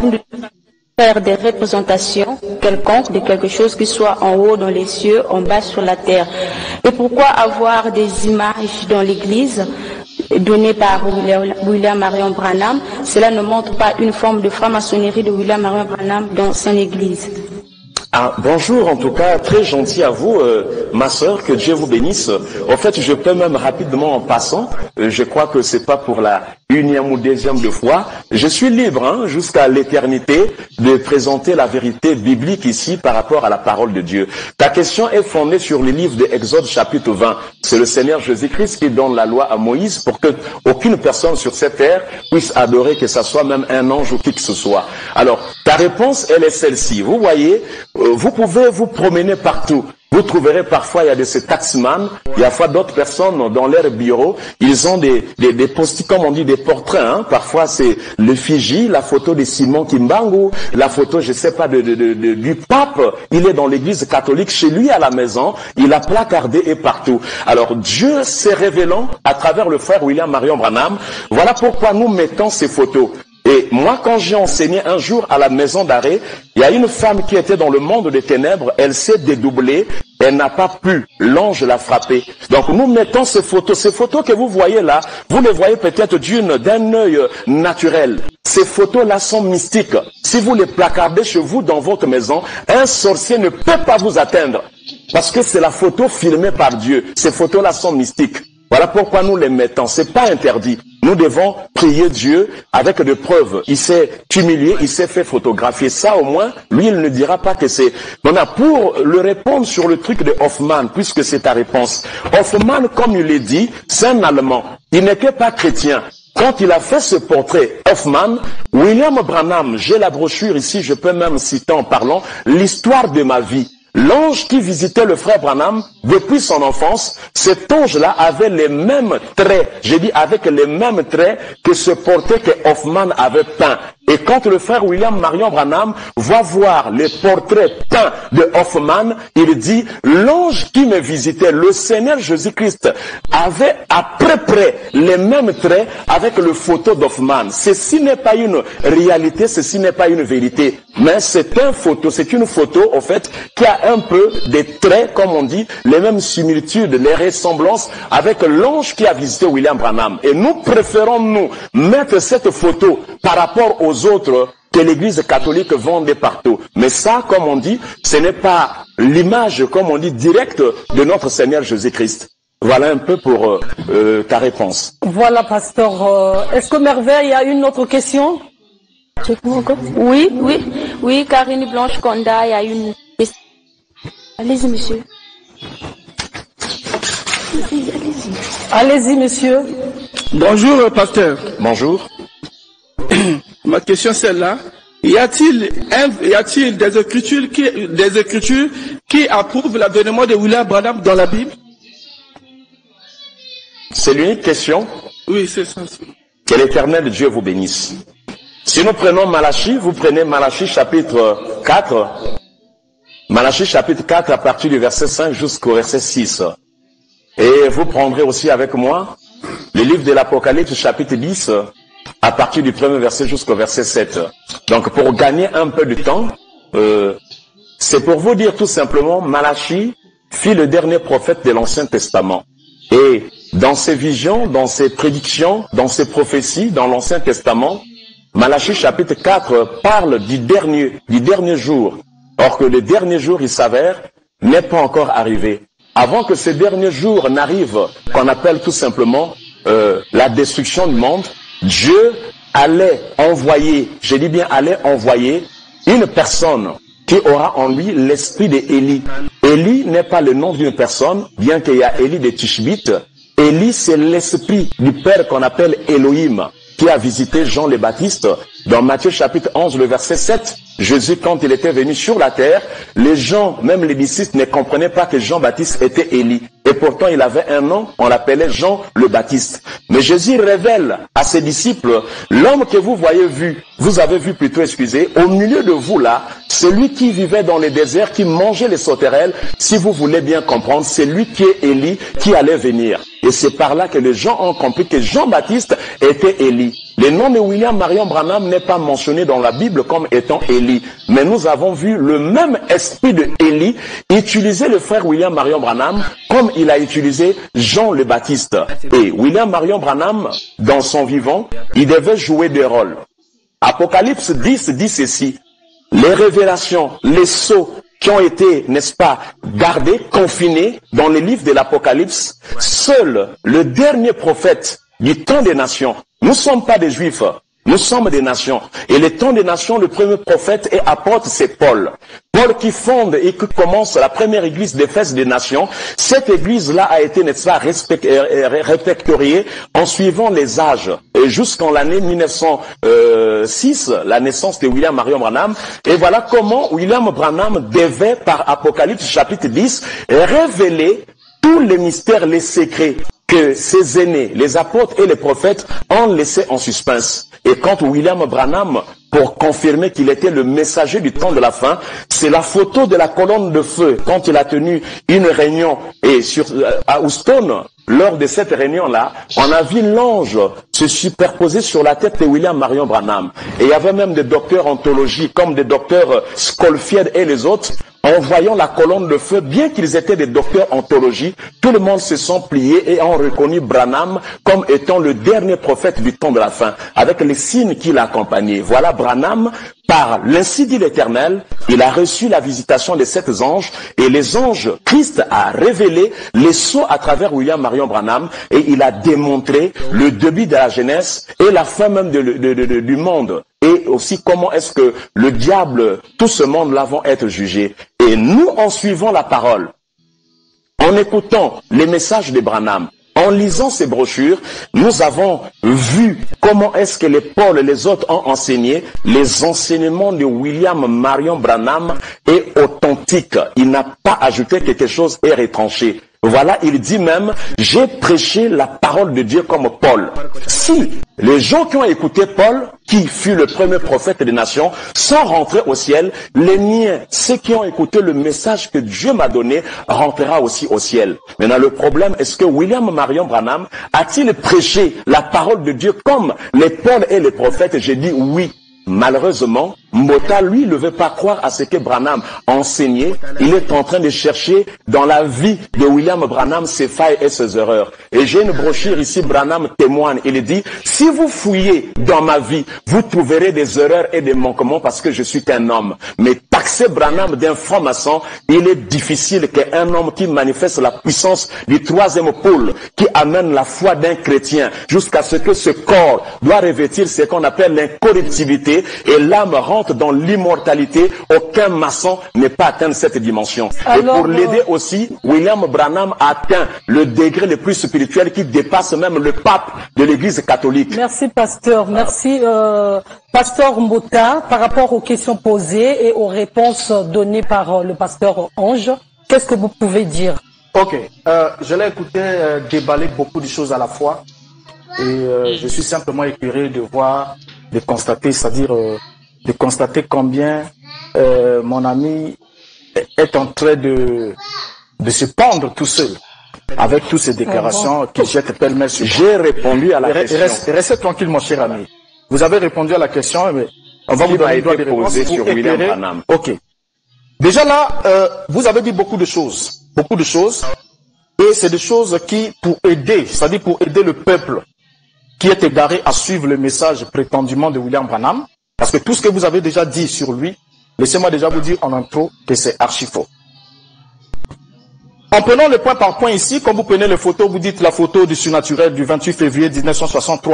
faire des représentations quelconques de quelque chose qui soit en haut dans les cieux, en bas sur la terre. Et pourquoi avoir des images dans l'église données par William Marion Branham? Cela ne montre pas une forme de franc-maçonnerie de William Marion Branham dans son église. Ah, bonjour, en tout cas, très gentil à vous, euh, ma sœur, que Dieu vous bénisse. En fait, je peux même rapidement en passant, euh, je crois que c'est pas pour la unième ou deuxième de fois, je suis libre hein, jusqu'à l'éternité de présenter la vérité biblique ici par rapport à la parole de Dieu. Ta question est fondée sur le livre de Exode chapitre vingt. C'est le Seigneur Jésus-Christ qui donne la loi à Moïse pour que aucune personne sur cette terre puisse adorer, que ce soit même un ange ou qui que ce soit. Alors, ta réponse, elle est celle-ci. Vous voyez, euh, vous pouvez vous promener partout. Vous trouverez parfois, il y a de ces taxman, il y a parfois d'autres personnes dans leur bureau, ils ont des, des, des post comme on dit, des portraits, hein. Parfois c'est l'effigie, la photo de Simon Kimbangu, la photo, je sais pas, de, de, de, de, du pape, il est dans l'église catholique, chez lui à la maison, il a placardé et partout. Alors Dieu s'est révélant à travers le frère William Marion Branham, voilà pourquoi nous mettons ces photos. Et moi, quand j'ai enseigné un jour à la maison d'arrêt, il y a une femme qui était dans le monde des ténèbres, elle s'est dédoublée, elle n'a pas pu, l'ange l'a frappée. Donc nous mettons ces photos, ces photos que vous voyez là, vous les voyez peut-être d'une, d'un œil naturel. Ces photos-là sont mystiques. Si vous les placardez chez vous dans votre maison, un sorcier ne peut pas vous atteindre. Parce que c'est la photo filmée par Dieu. Ces photos-là sont mystiques. Voilà pourquoi nous les mettons. C'est pas interdit. Nous devons prier Dieu avec des preuves. Il s'est humilié, il s'est fait photographier. Ça, au moins, lui, il ne dira pas que c'est... On a pour le répondre sur le truc de Hoffman, puisque c'est ta réponse. Hoffman, comme il l'a dit, c'est un Allemand. Il n'était pas chrétien. Quand il a fait ce portrait, Hoffman, William Branham, j'ai la brochure ici, je peux même citer en parlant, l'histoire de ma vie. L'ange qui visitait le frère Branham depuis son enfance, cet ange-là avait les mêmes traits, j'ai dit avec les mêmes traits que ce portrait que Hoffman avait peint. Et quand le frère William Marion Branham va voir les portraits peints de Hoffman, il dit, l'ange qui me visitait, le Seigneur Jésus-Christ, avait à peu près les mêmes traits avec le photo d'Hoffman. Ceci n'est pas une réalité, ceci n'est pas une vérité, mais c'est une photo, c'est une photo, en fait, qui a un peu des traits, comme on dit, les mêmes similitudes, les ressemblances avec l'ange qui a visité William Branham. Et nous préférons, nous, mettre cette photo par rapport aux autres que l'église catholique vendait partout. Mais ça, comme on dit, ce n'est pas l'image, comme on dit, directe de notre Seigneur Jésus-Christ. Voilà un peu pour euh, euh, ta réponse. Voilà, pasteur. Euh, Est-ce que Merveille a une autre question? Oui, oui, oui, Karine Blanche Conda, il y a une question. Allez-y, monsieur. Allez-y, allez-y, monsieur. Bonjour, pasteur. Bonjour. Ma question c'est là. Y a-t-il un, y a-t-il des écritures qui, des écritures qui approuvent l'avènement de William Branham dans la Bible? C'est l'unique question. Oui, c'est ça. Que l'Éternel Dieu vous bénisse. Si nous prenons Malachie, vous prenez Malachie chapitre quatre. Malachie chapitre quatre à partir du verset cinq jusqu'au verset six. Et vous prendrez aussi avec moi le livre de l'Apocalypse chapitre dix à partir du premier verset jusqu'au verset sept. Donc pour gagner un peu de temps, euh, c'est pour vous dire tout simplement, Malachie fut le dernier prophète de l'Ancien Testament. Et dans ses visions, dans ses prédictions, dans ses prophéties, dans l'Ancien Testament, Malachie chapitre quatre parle du dernier, du dernier jour. Or que le dernier jour, il s'avère, n'est pas encore arrivé. Avant que ce dernier jour n'arrive, qu'on appelle tout simplement euh, la destruction du monde, Dieu allait envoyer, je dis bien allait envoyer, une personne qui aura en lui l'esprit d'Élie. Élie n'est pas le nom d'une personne, bien qu'il y a Élie de Tishbite. Élie, c'est l'esprit du Père qu'on appelle Elohim, qui a visité Jean le Baptiste. Dans Matthieu chapitre onze, le verset sept, Jésus, quand il était venu sur la terre, les gens, même les disciples, ne comprenaient pas que Jean-Baptiste était Élie. Et pourtant, il avait un nom, on l'appelait Jean le Baptiste. Mais Jésus révèle à ses disciples, l'homme que vous voyez vu, vous avez vu plutôt, excusez, au milieu de vous là, celui qui vivait dans les déserts, qui mangeait les sauterelles, si vous voulez bien comprendre, c'est lui qui est Élie, qui allait venir. Et c'est par là que les gens ont compris que Jean-Baptiste était Élie. Le nom de William Marion Branham n'est pas mentionné dans la Bible comme étant Élie. Mais nous avons vu le même esprit de Élie utiliser le frère William Marion Branham comme il a utilisé Jean le Baptiste. Et William Marion Branham, dans son vivant, il devait jouer des rôles. Apocalypse dix dit ceci. Les révélations, les sceaux qui ont été, n'est-ce pas, gardés, confinés dans les livres de l'Apocalypse, seul le dernier prophète du temps des nations. Nous ne sommes pas des Juifs, nous sommes des nations. Et le temps des nations, le premier prophète et apôtre, c'est Paul. Paul qui fonde et qui commence la première église d'Éphèse des nations. Cette église-là a été, n'est-ce pas, répertoriée en suivant les âges. Et jusqu'en l'année mille neuf cent six, la naissance de William Marion Branham. Et voilà comment William Branham devait, par Apocalypse chapitre dix, révéler tous les mystères, les secrets que ses aînés, les apôtres et les prophètes ont laissé en suspens. Et quand William Branham, pour confirmer qu'il était le messager du temps de la fin, c'est la photo de la colonne de feu quand il a tenu une réunion et sur, à Houston. Lors de cette réunion-là, on a vu l'ange se superposer sur la tête de William Marion Branham. Et il y avait même des docteurs en théologie, comme des docteurs Schofield et les autres. En voyant la colonne de feu, bien qu'ils étaient des docteurs en théologie, tout le monde se sont pliés et ont reconnu Branham comme étant le dernier prophète du temps de la fin, avec les signes qui l'accompagnaient. Voilà Branham, par l'ainsi dit l'Éternel, il a reçu la visitation de sept anges, et les anges, Christ a révélé les sceaux à travers William Marion Branham, et il a démontré le début de la jeunesse et la fin même de, de, de, de, du monde. Et aussi comment est-ce que le diable, tout ce monde-là vont être jugés. Et nous, en suivant la parole, en écoutant les messages de Branham, en lisant ces brochures, nous avons vu comment est-ce que les Paul et les autres ont enseigné. Les enseignements de William Marion Branham est authentique. Il n'a pas ajouté quelque chose et retranché. Voilà, il dit même, j'ai prêché la parole de Dieu comme Paul. Si les gens qui ont écouté Paul, qui fut le premier prophète des nations, sont rentrés au ciel, les miens, ceux qui ont écouté le message que Dieu m'a donné, rentrera aussi au ciel. Maintenant, le problème, est-ce que William Marion Branham a-t-il prêché la parole de Dieu comme les Paul et les prophètes? J'ai dit oui. Malheureusement, Mbota, lui, ne veut pas croire à ce que Branham a enseigné. Il est en train de chercher dans la vie de William Branham ses failles et ses erreurs. Et j'ai une brochure ici, Branham témoigne. Il dit, si vous fouillez dans ma vie, vous trouverez des erreurs et des manquements parce que je suis qu'un homme. Mais taxer Branham d'un franc-maçon, il est difficile qu'un homme qui manifeste la puissance du troisième pôle, qui amène la foi d'un chrétien jusqu'à ce que ce corps doit revêtir ce qu'on appelle l'incorruptibilité et l'âme rentre dans l'immortalité. Aucun maçon n'est pas atteint cette dimension. Alors, et pour l'aider aussi, William Branham a atteint le degré le plus spirituel qui dépasse même le pape de l'église catholique. Merci pasteur, merci euh, pasteur Mbota. Par rapport aux questions posées et aux réponses données par euh, le pasteur Ange, qu'est-ce que vous pouvez dire? Ok, euh, je l'ai écouté euh, déballer beaucoup de choses à la fois et euh, je suis simplement éclairé de voir, de constater, c'est-à-dire euh, de constater combien euh, mon ami est en train de, de se pendre tout seul avec toutes ces déclarations qui jettent pêle-mêle sur moi. J'ai répondu à la question. Restez, restez tranquille, mon cher ami. Vous avez répondu à la question, mais on va vous donner une des réponses sur William Branham. Ok. Déjà là, euh, vous avez dit beaucoup de choses, beaucoup de choses, et c'est des choses qui, pour aider, c'est-à-dire pour aider le peuple qui est égaré à suivre le message prétendument de William Branham, parce que tout ce que vous avez déjà dit sur lui, laissez-moi déjà vous dire en intro que c'est archi faux. En prenant le point par point ici, quand vous prenez les photos, vous dites la photo du surnaturel du vingt-huit février mille neuf cent soixante-trois,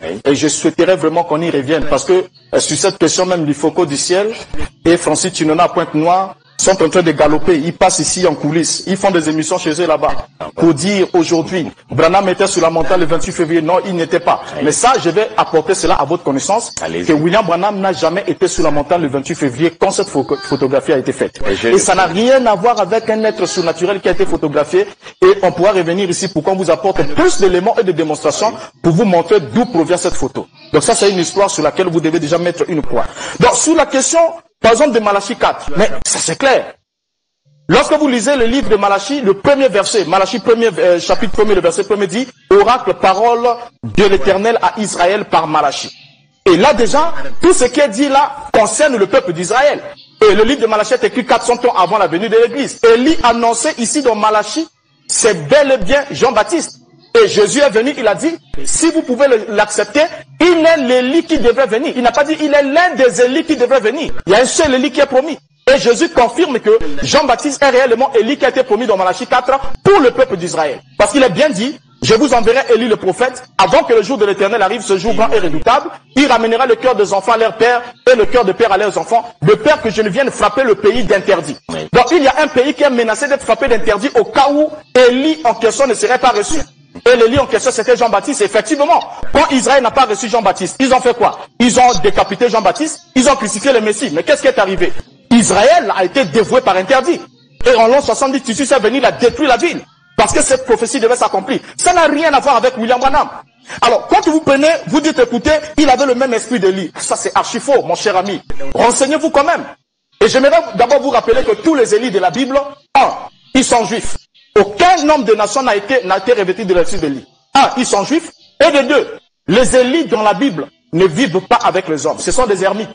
Oui. Et je souhaiterais vraiment qu'on y revienne, parce que euh, sur cette question même du Foucault du ciel et Francis Tunona à Pointe-Noire sont en train de galoper. Ils passent ici en coulisses. Ils font des émissions chez eux là-bas pour dire aujourd'hui, Branham était sur la montagne le vingt-huit février. Non, il n'était pas. Mais ça, je vais apporter cela à votre connaissance, que William Branham n'a jamais été sur la montagne le vingt-huit février quand cette photographie a été faite. Et, et ça n'a rien à voir avec un être surnaturel qui a été photographié. Et on pourra revenir ici pour qu'on vous apporte plus d'éléments et de démonstrations pour vous montrer d'où provient cette photo. Donc ça, c'est une histoire sur laquelle vous devez déjà mettre une croix. Donc, sur la question, par exemple, de Malachie quatre, mais ça c'est clair. Lorsque vous lisez le livre de Malachie, le premier verset, Malachie premier, euh, chapitre premier, le verset premier dit, oracle, parole de l'Éternel à Israël par Malachie. Et là déjà, tout ce qui est dit là concerne le peuple d'Israël. Et le livre de Malachie est écrit quatre cents ans avant la venue de l'Église. Élie annonçait ici dans Malachie, c'est bel et bien Jean-Baptiste. Et Jésus est venu, il a dit, si vous pouvez l'accepter, il est l'Élie qui devrait venir. Il n'a pas dit, il est l'un des Élis qui devrait venir. Il y a un seul Élie qui est promis. Et Jésus confirme que Jean-Baptiste est réellement Élie qui a été promis dans Malachie quatre pour le peuple d'Israël. Parce qu'il est bien dit, je vous enverrai Élie le prophète, avant que le jour de l'Éternel arrive, ce jour grand et redoutable, il ramènera le cœur des enfants à leur père et le cœur de père à leurs enfants, de peur que je ne vienne frapper le pays d'interdit. Donc il y a un pays qui est menacé d'être frappé d'interdit au cas où Élie en question ne serait pas reçu. Et l'Élie en question, c'était Jean-Baptiste. Effectivement, quand Israël n'a pas reçu Jean-Baptiste, ils ont fait quoi? Ils ont décapité Jean-Baptiste, ils ont crucifié le Messie. Mais qu'est-ce qui est arrivé? Israël a été dévoué par interdit. Et en l'an soixante-dix, Titus est venu, il a détruit la ville. Parce que cette prophétie devait s'accomplir. Ça n'a rien à voir avec William Branham. Alors, quand vous prenez, vous dites, écoutez, il avait le même esprit d'Élie. Ça, c'est archi faux, mon cher ami. Renseignez-vous quand même. Et j'aimerais d'abord vous rappeler que tous les Élis de la Bible, un, ils sont juifs. Aucun homme de nation n'a été, n'a été revêtu de l'esprit d'Élie. Un, ils sont juifs. Et de deux, les Élis dans la Bible ne vivent pas avec les hommes. Ce sont des ermites.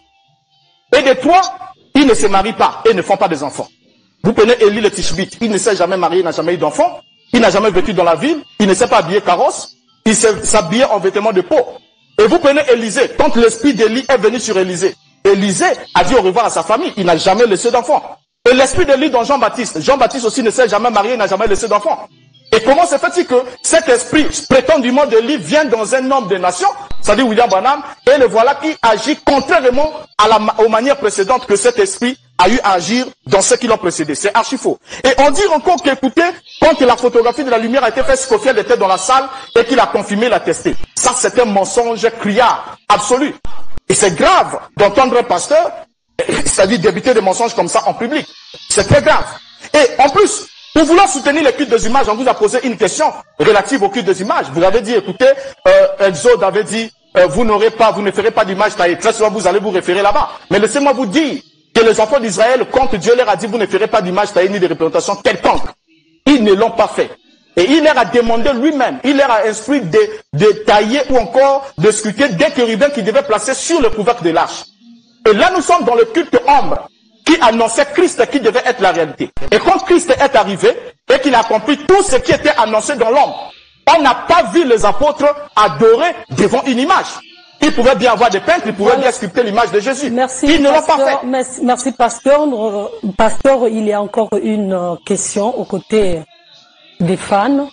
Et de trois, ils ne se marient pas et ne font pas des enfants. Vous prenez Élie le Tishbite. Il ne s'est jamais marié, il n'a jamais eu d'enfant. Il n'a jamais vécu dans la ville. Il ne s'est pas habillé carrosse. Il s'habillait en vêtements de peau. Et vous prenez Élisée. Quand l'esprit d'Élie est venu sur Élisée, Élisée a dit au revoir à sa famille. Il n'a jamais laissé d'enfant. Et l'esprit d'Élie dans Jean-Baptiste. Jean-Baptiste aussi ne s'est jamais marié, il n'a jamais laissé d'enfant. Et comment se fait-il que cet esprit prétendument d'Élie vient dans un homme de nation, c'est-à-dire William Branham, et le voilà qui agit contrairement à la, aux manières précédentes que cet esprit a eu à agir dans ceux qui l'ont précédé. C'est archi faux. Et on dit encore qu'écoutez, quand la photographie de la lumière a été faite, Scofield était dans la salle et qu'il a confirmé, l'a testé. Ça, c'est un mensonge criard, absolu. Et c'est grave d'entendre un pasteur, c'est-à-dire d'éviter des mensonges comme ça en public. C'est très grave. Et en plus, pour vouloir soutenir le culte des images, on vous a posé une question relative au culte des images. Vous avez dit, écoutez, euh, Exode avait dit, euh, vous n'aurez pas, vous ne ferez pas d'image taillée. Très souvent, vous allez vous référer là-bas. Mais laissez-moi vous dire que les enfants d'Israël, quand Dieu leur a dit, vous ne ferez pas d'image taillée ni de représentation quelconque, ils ne l'ont pas fait. Et il leur a demandé lui-même, il leur a instruit de, de tailler ou encore de sculpter des chérubins qu'ils devaient placer sur le couvercle de l'arche. Et là, nous sommes dans le culte ombre qui annonçait Christ qui devait être la réalité. Et quand Christ est arrivé et qu'il a accompli tout ce qui était annoncé dans l'ombre, on n'a pas vu les apôtres adorer devant une image. Ils pouvaient bien avoir des peintres, ils pouvaient bien sculpter l'image de Jésus. Merci, ils ne l'ont pas fait. Merci, merci pasteur. Pasteur, il y a encore une question aux côtés des fans.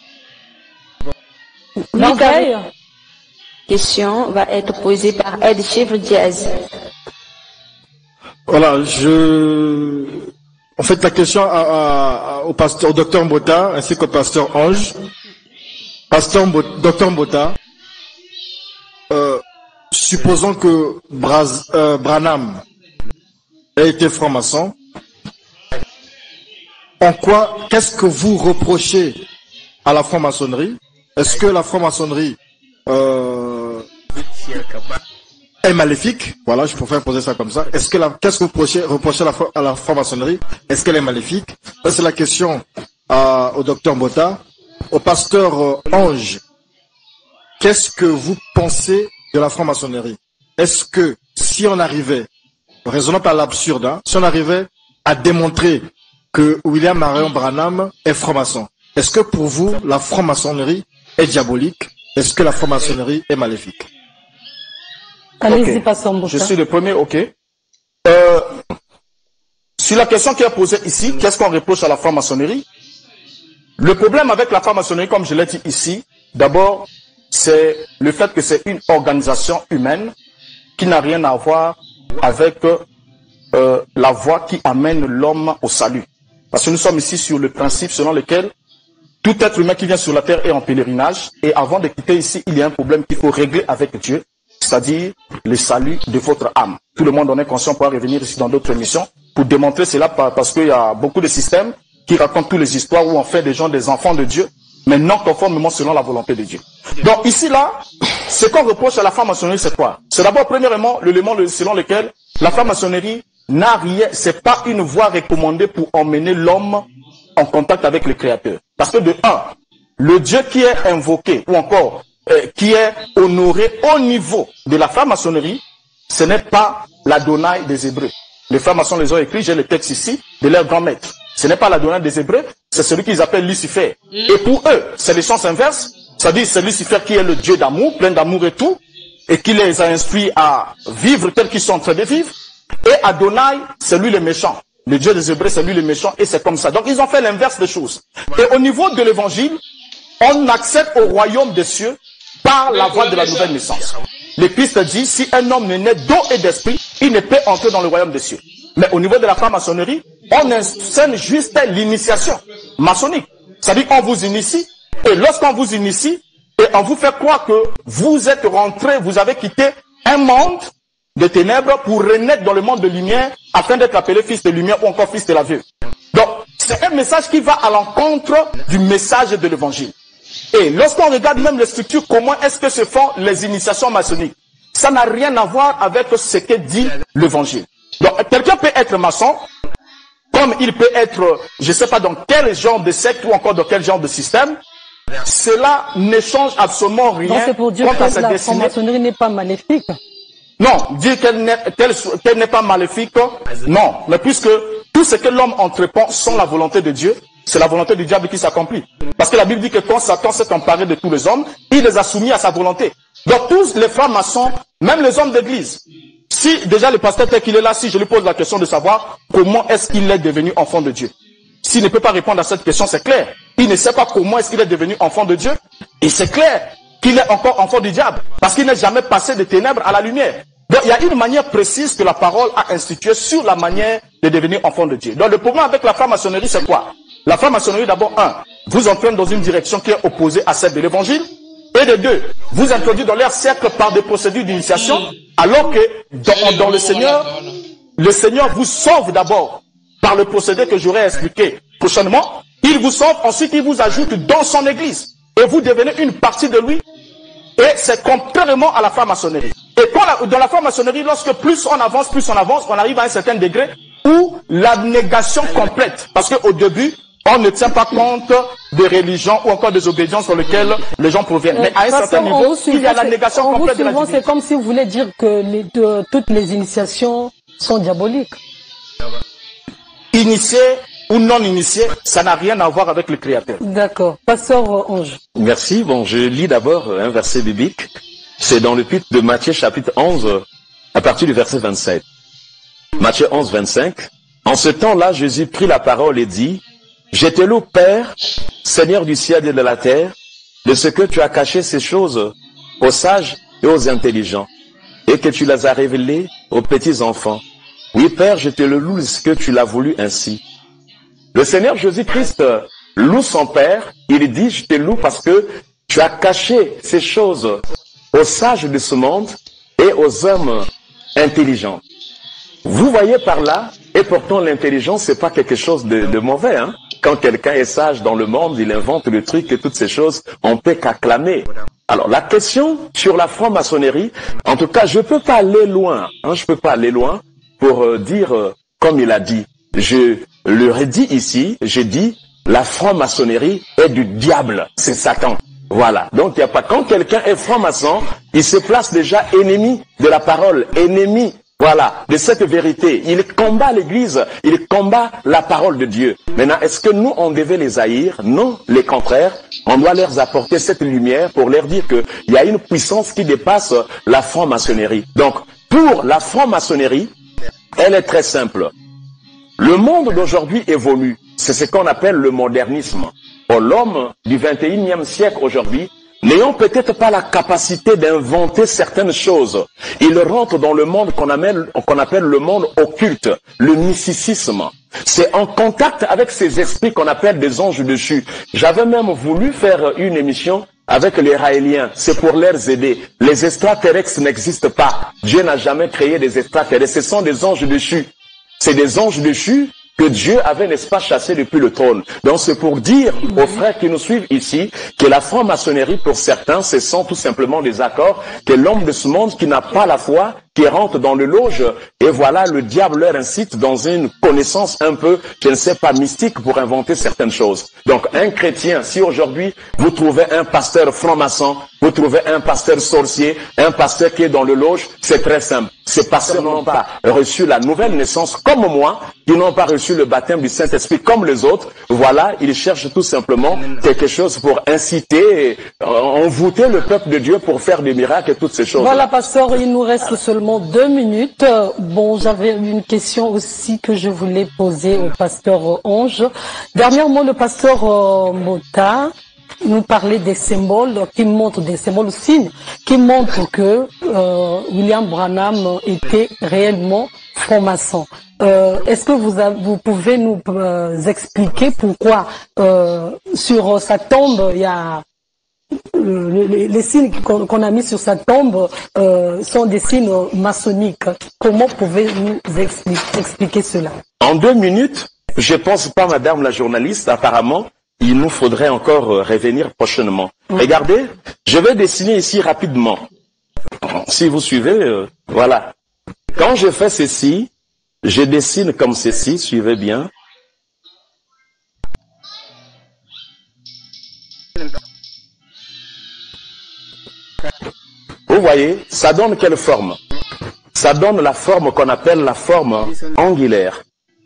La question va être posée par Ed Chivre Diaz. Voilà, je... En fait, la question à, à, au pasteur, au docteur Mbota, ainsi qu'au pasteur Ange. Pasteur Mbota, docteur Mbota, euh, supposons que Braz, euh, Branham ait été franc-maçon, en quoi, qu'est-ce que vous reprochez à la franc-maçonnerie? Est-ce que la franc-maçonnerie euh, est maléfique? Voilà, je préfère poser ça comme ça. Est-ce que la, qu'est-ce que vous reprochez, reprochez à la, à la franc-maçonnerie? Est-ce qu'elle est maléfique? Ça, c'est la question euh, au docteur Mbota. Au pasteur euh, Ange, qu'est-ce que vous pensez de la franc-maçonnerie? Est-ce que si on arrivait, raisonnons par l'absurde, hein, si on arrivait à démontrer que William Marion Branham est franc-maçon, est-ce que pour vous, la franc-maçonnerie est diabolique? Est-ce que la franc-maçonnerie est maléfique? Allez-y, okay. passons. Je suis le premier, ok. Euh, sur la question qui est posée ici, qu'est-ce qu'on reproche à la franc-maçonnerie? Le problème avec la franc-maçonnerie, comme je l'ai dit ici, d'abord, c'est le fait que c'est une organisation humaine qui n'a rien à voir avec euh, la voie qui amène l'homme au salut. Parce que nous sommes ici sur le principe selon lequel tout être humain qui vient sur la terre est en pèlerinage, et avant de quitter ici, il y a un problème qu'il faut régler avec Dieu, c'est-à-dire le salut de votre âme. Tout le monde en est conscient, pour revenir ici dans d'autres émissions pour démontrer cela, parce qu'il y a beaucoup de systèmes qui racontent toutes les histoires où on fait des gens des enfants de Dieu, mais non conformément selon la volonté de Dieu. Donc ici, là, ce qu'on reproche à la franc-maçonnerie, c'est quoi? C'est d'abord, premièrement, l'élément selon lequel la franc-maçonnerie n'a rien, c'est pas une voie recommandée pour emmener l'homme en contact avec le Créateur. Parce que de un, le Dieu qui est invoqué, ou encore euh, qui est honoré au niveau de la franc-maçonnerie, ce n'est pas l'Adonai des Hébreux. Les francs-maçons les ont écrits, j'ai le texte ici, de leur grand maître. Ce n'est pas l'Adonai des Hébreux, c'est celui qu'ils appellent Lucifer. Et pour eux, c'est le sens inverse, c'est-à-dire c'est Lucifer qui est le Dieu d'amour, plein d'amour et tout, et qui les a instruits à vivre tels qu'ils sont en train de vivre. Et Adonai, c'est lui le méchant. Le Dieu des Hébreux, c'est lui le méchant, et c'est comme ça. Donc ils ont fait l'inverse des choses. Et au niveau de l'évangile, on accède au royaume des cieux par la voie de la nouvelle naissance. Le Christ dit, si un homme ne naît d'eau et d'esprit, il ne peut entrer dans le royaume des cieux. Mais au niveau de la franc-maçonnerie, on enseigne juste l'initiation maçonnique. C'est-à-dire qu'on vous initie, et lorsqu'on vous initie, et on vous fait croire que vous êtes rentré, vous avez quitté un monde de ténèbres pour renaître dans le monde de lumière afin d'être appelé fils de lumière ou encore fils de la veuve. Donc, c'est un message qui va à l'encontre du message de l'évangile. Et lorsqu'on regarde même les structures, comment est-ce que se font les initiations maçonniques? Ça n'a rien à voir avec ce que dit l'évangile. Donc, quelqu'un peut être maçon, comme il peut être, je ne sais pas dans quel genre de secte ou encore dans quel genre de système. Cela ne change absolument rien. Donc c'est pour dire que la franc-maçonnerie n'est pas maléfique. Non, dire qu'elle n'est qu'elle, qu'elle n'est pas maléfique, non. Mais puisque tout ce que l'homme entreprend sans la volonté de Dieu, c'est la volonté du diable qui s'accomplit. Parce que la Bible dit que quand Satan s'est emparé de tous les hommes, il les a soumis à sa volonté. Donc tous les francs-maçons, même les hommes d'église, si déjà le pasteur tel qu'il est là, si je lui pose la question de savoir comment est-ce qu'il est devenu enfant de Dieu, s'il ne peut pas répondre à cette question, c'est clair. Il ne sait pas comment est-ce qu'il est devenu enfant de Dieu, et c'est clair qu'il est encore enfant du diable, parce qu'il n'est jamais passé de ténèbres à la lumière. Donc il y a une manière précise que la parole a instituée sur la manière de devenir enfant de Dieu. Donc le problème avec la franc-maçonnerie, c'est quoi? La franc-maçonnerie, d'abord, un, vous entraîne dans une direction qui est opposée à celle de l'évangile, et de deux, vous introduisez dans leur cercle par des procédures d'initiation, alors que dans, dans le Seigneur, le Seigneur vous sauve d'abord par le procédé que j'aurai expliqué prochainement. Il vous sauve, ensuite il vous ajoute dans son église, et vous devenez une partie de lui. Et c'est contrairement à la franc-maçonnerie. Et quand la, dans la franc-maçonnerie, lorsque plus on avance, plus on avance, on arrive à un certain degré où la négation complète. Parce qu'au début, on ne tient pas compte des religions ou encore des obédiences sur lesquelles les gens proviennent. Mais à un certain niveau, il y a la négation complète de la divinité. C'est comme si vous voulez dire que les, de, toutes les initiations sont diaboliques. Initié ou non initié, ça n'a rien à voir avec le Créateur. D'accord. Pasteur Ange. Merci. Bon, je lis d'abord un verset biblique. C'est dans le livre de Matthieu chapitre onze, à partir du verset vingt-sept. Matthieu onze, vingt-cinq. En ce temps-là, Jésus prit la parole et dit, « Je te loue, Père, Seigneur du ciel et de la terre, de ce que tu as caché ces choses aux sages et aux intelligents, et que tu les as révélées aux petits enfants. Oui, Père, je te le loue, ce que tu l'as voulu ainsi. » Le Seigneur Jésus-Christ loue son Père, il dit, je te loue parce que tu as caché ces choses aux sages de ce monde et aux hommes intelligents. Vous voyez par là, et pourtant l'intelligence, c'est pas quelque chose de, de mauvais, hein. Quand quelqu'un est sage dans le monde, il invente le truc et toutes ces choses, on peut qu'acclamer. Alors la question sur la franc-maçonnerie, en tout cas, je peux pas aller loin, hein, je peux pas aller loin pour euh, dire euh, comme il a dit. Je leur ai dit ici, j'ai dit, la franc-maçonnerie est du diable, c'est Satan. Voilà. Donc, il y a pas, quand quelqu'un est franc-maçon, il se place déjà ennemi de la parole, ennemi, voilà, de cette vérité. Il combat l'église, il combat la parole de Dieu. Maintenant, est-ce que nous, on devait les haïr? Non, les contraires. On doit leur apporter cette lumière pour leur dire qu'il y a une puissance qui dépasse la franc-maçonnerie. Donc, pour la franc-maçonnerie, elle est très simple. Le monde d'aujourd'hui évolue. C'est ce qu'on appelle le modernisme. Or, l'homme du vingt et unième siècle aujourd'hui n'ayant peut-être pas la capacité d'inventer certaines choses, ils rentrent dans le monde qu'on appelle, qu'on appelle le monde occulte, le mysticisme. C'est en contact avec ces esprits qu'on appelle des anges déchus. J'avais même voulu faire une émission avec les Raéliens, c'est pour les aider. Les extraterrestres n'existent pas. Dieu n'a jamais créé des extraterrestres. Ce sont des anges déchus. C'est des anges déchus que Dieu avait, n'est-ce pas, chassé depuis le trône. Donc c'est pour dire aux frères qui nous suivent ici que la franc-maçonnerie, pour certains, ce sont tout simplement des accords que l'homme de ce monde qui n'a pas la foi, qui rentre dans le loge, et voilà, le diable leur incite dans une connaissance un peu, je ne sais pas, mystique pour inventer certaines choses. Donc un chrétien, si aujourd'hui vous trouvez un pasteur franc-maçon, vous trouvez un pasteur sorcier, un pasteur qui est dans le loge, c'est très simple. Ces pasteurs n'ont pas reçu la nouvelle naissance comme moi, qui n'ont pas reçu le baptême du Saint-Esprit comme les autres. Voilà, ils cherchent tout simplement quelque chose pour inciter, envoûter le peuple de Dieu pour faire des miracles et toutes ces choses. Voilà, pasteur, il nous reste seulement deux minutes. Bon, j'avais une question aussi que je voulais poser au pasteur Ange. Dernièrement, le pasteur euh, Mota nous parlait des symboles qui montrent, des symboles signes qui montrent que euh, William Branham était réellement franc-maçon. Euh, Est-ce que vous, a, vous pouvez nous euh, expliquer pourquoi euh, sur sa tombe il y a euh, les, les signes qu'on qu'on a mis sur sa tombe euh, sont des signes maçonniques? Comment pouvez-vous expliquer, expliquer cela? En deux minutes, je pense pas, madame la journaliste, apparemment, il nous faudrait encore revenir prochainement. Mmh. Regardez, je vais dessiner ici rapidement. Si vous suivez, euh, voilà. Quand je fais ceci, je dessine comme ceci, suivez bien. Vous voyez, ça donne quelle forme? Ça donne la forme qu'on appelle la forme angulaire.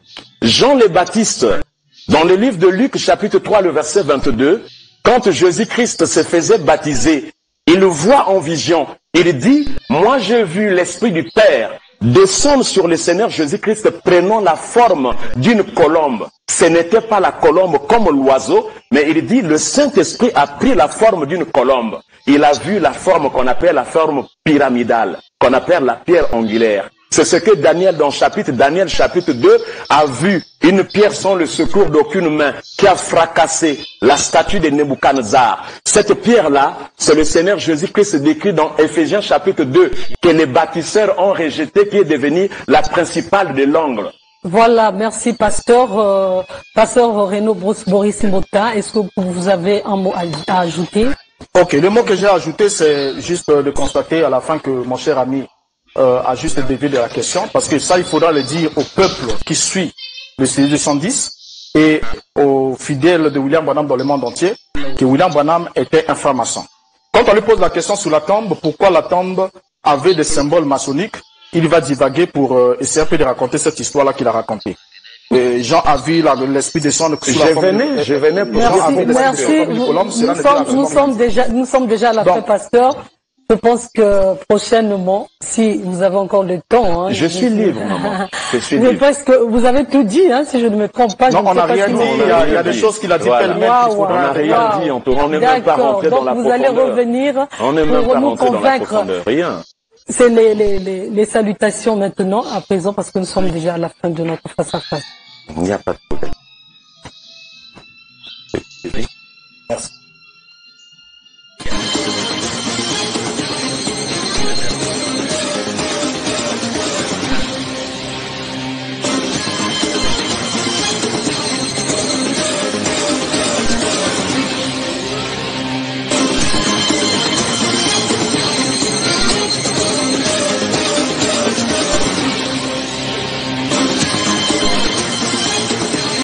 Jean le Baptiste, dans le livre de Luc, chapitre trois, le verset vingt-deux, quand Jésus-Christ se faisait baptiser, il le voit en vision. Il dit, moi j'ai vu l'Esprit du Père descendre sur le Seigneur Jésus-Christ prenant la forme d'une colombe. Ce n'était pas la colombe comme l'oiseau, mais il dit, le Saint-Esprit a pris la forme d'une colombe. Il a vu la forme qu'on appelle la forme pyramidale, qu'on appelle la pierre angulaire. C'est ce que Daniel, dans chapitre, Daniel chapitre deux, a vu une pierre sans le secours d'aucune main qui a fracassé la statue de Nebuchadnezzar. Cette pierre-là, c'est le Seigneur Jésus-Christ décrit dans Éphésiens chapitre deux, que les bâtisseurs ont rejeté, qui est devenue la principale de l'angle. Voilà, merci pasteur. Euh, pasteur Renaud Boris Mota, est-ce que vous avez un mot à, à ajouter? Ok, le mot que j'ai ajouté, c'est juste de constater à la fin que mon cher ami Euh, a juste dévié de la question, parce que ça, il faudra le dire au peuple qui suit le C D deux cent dix et aux fidèles de William Branham dans le monde entier, que William Branham était un franc-maçon. Quand on lui pose la question sur la tombe, pourquoi la tombe avait des symboles maçonniques, il va divaguer pour euh, essayer un peu de raconter cette histoire-là qu'il a racontée. Et Jean a vu l'esprit descendre sur la forme. Je venais, je venais pour merci, merci. Nous, nous, sommes, nous, sommes déjà, nous sommes déjà à la fin, pasteur. Je pense que prochainement, si vous avez encore le temps... Hein, je, je suis libre, maman. Je suis libre. Je pense que vous avez tout dit, hein, si je ne me trompe pas. Non, on n'a rien dit. Il y a, il y a des choses qu'il a dit voilà. wow, wow, on n'a rien wow. dit. On n'est même pas rentré dans la vous profondeur. Allez revenir on n'est même pour pas nous rentré convaincre. Dans la rien. C'est les, les, les, les salutations maintenant, à présent, parce que nous sommes déjà à la fin de notre face-à-face. Il n'y a pas de problème. Merci.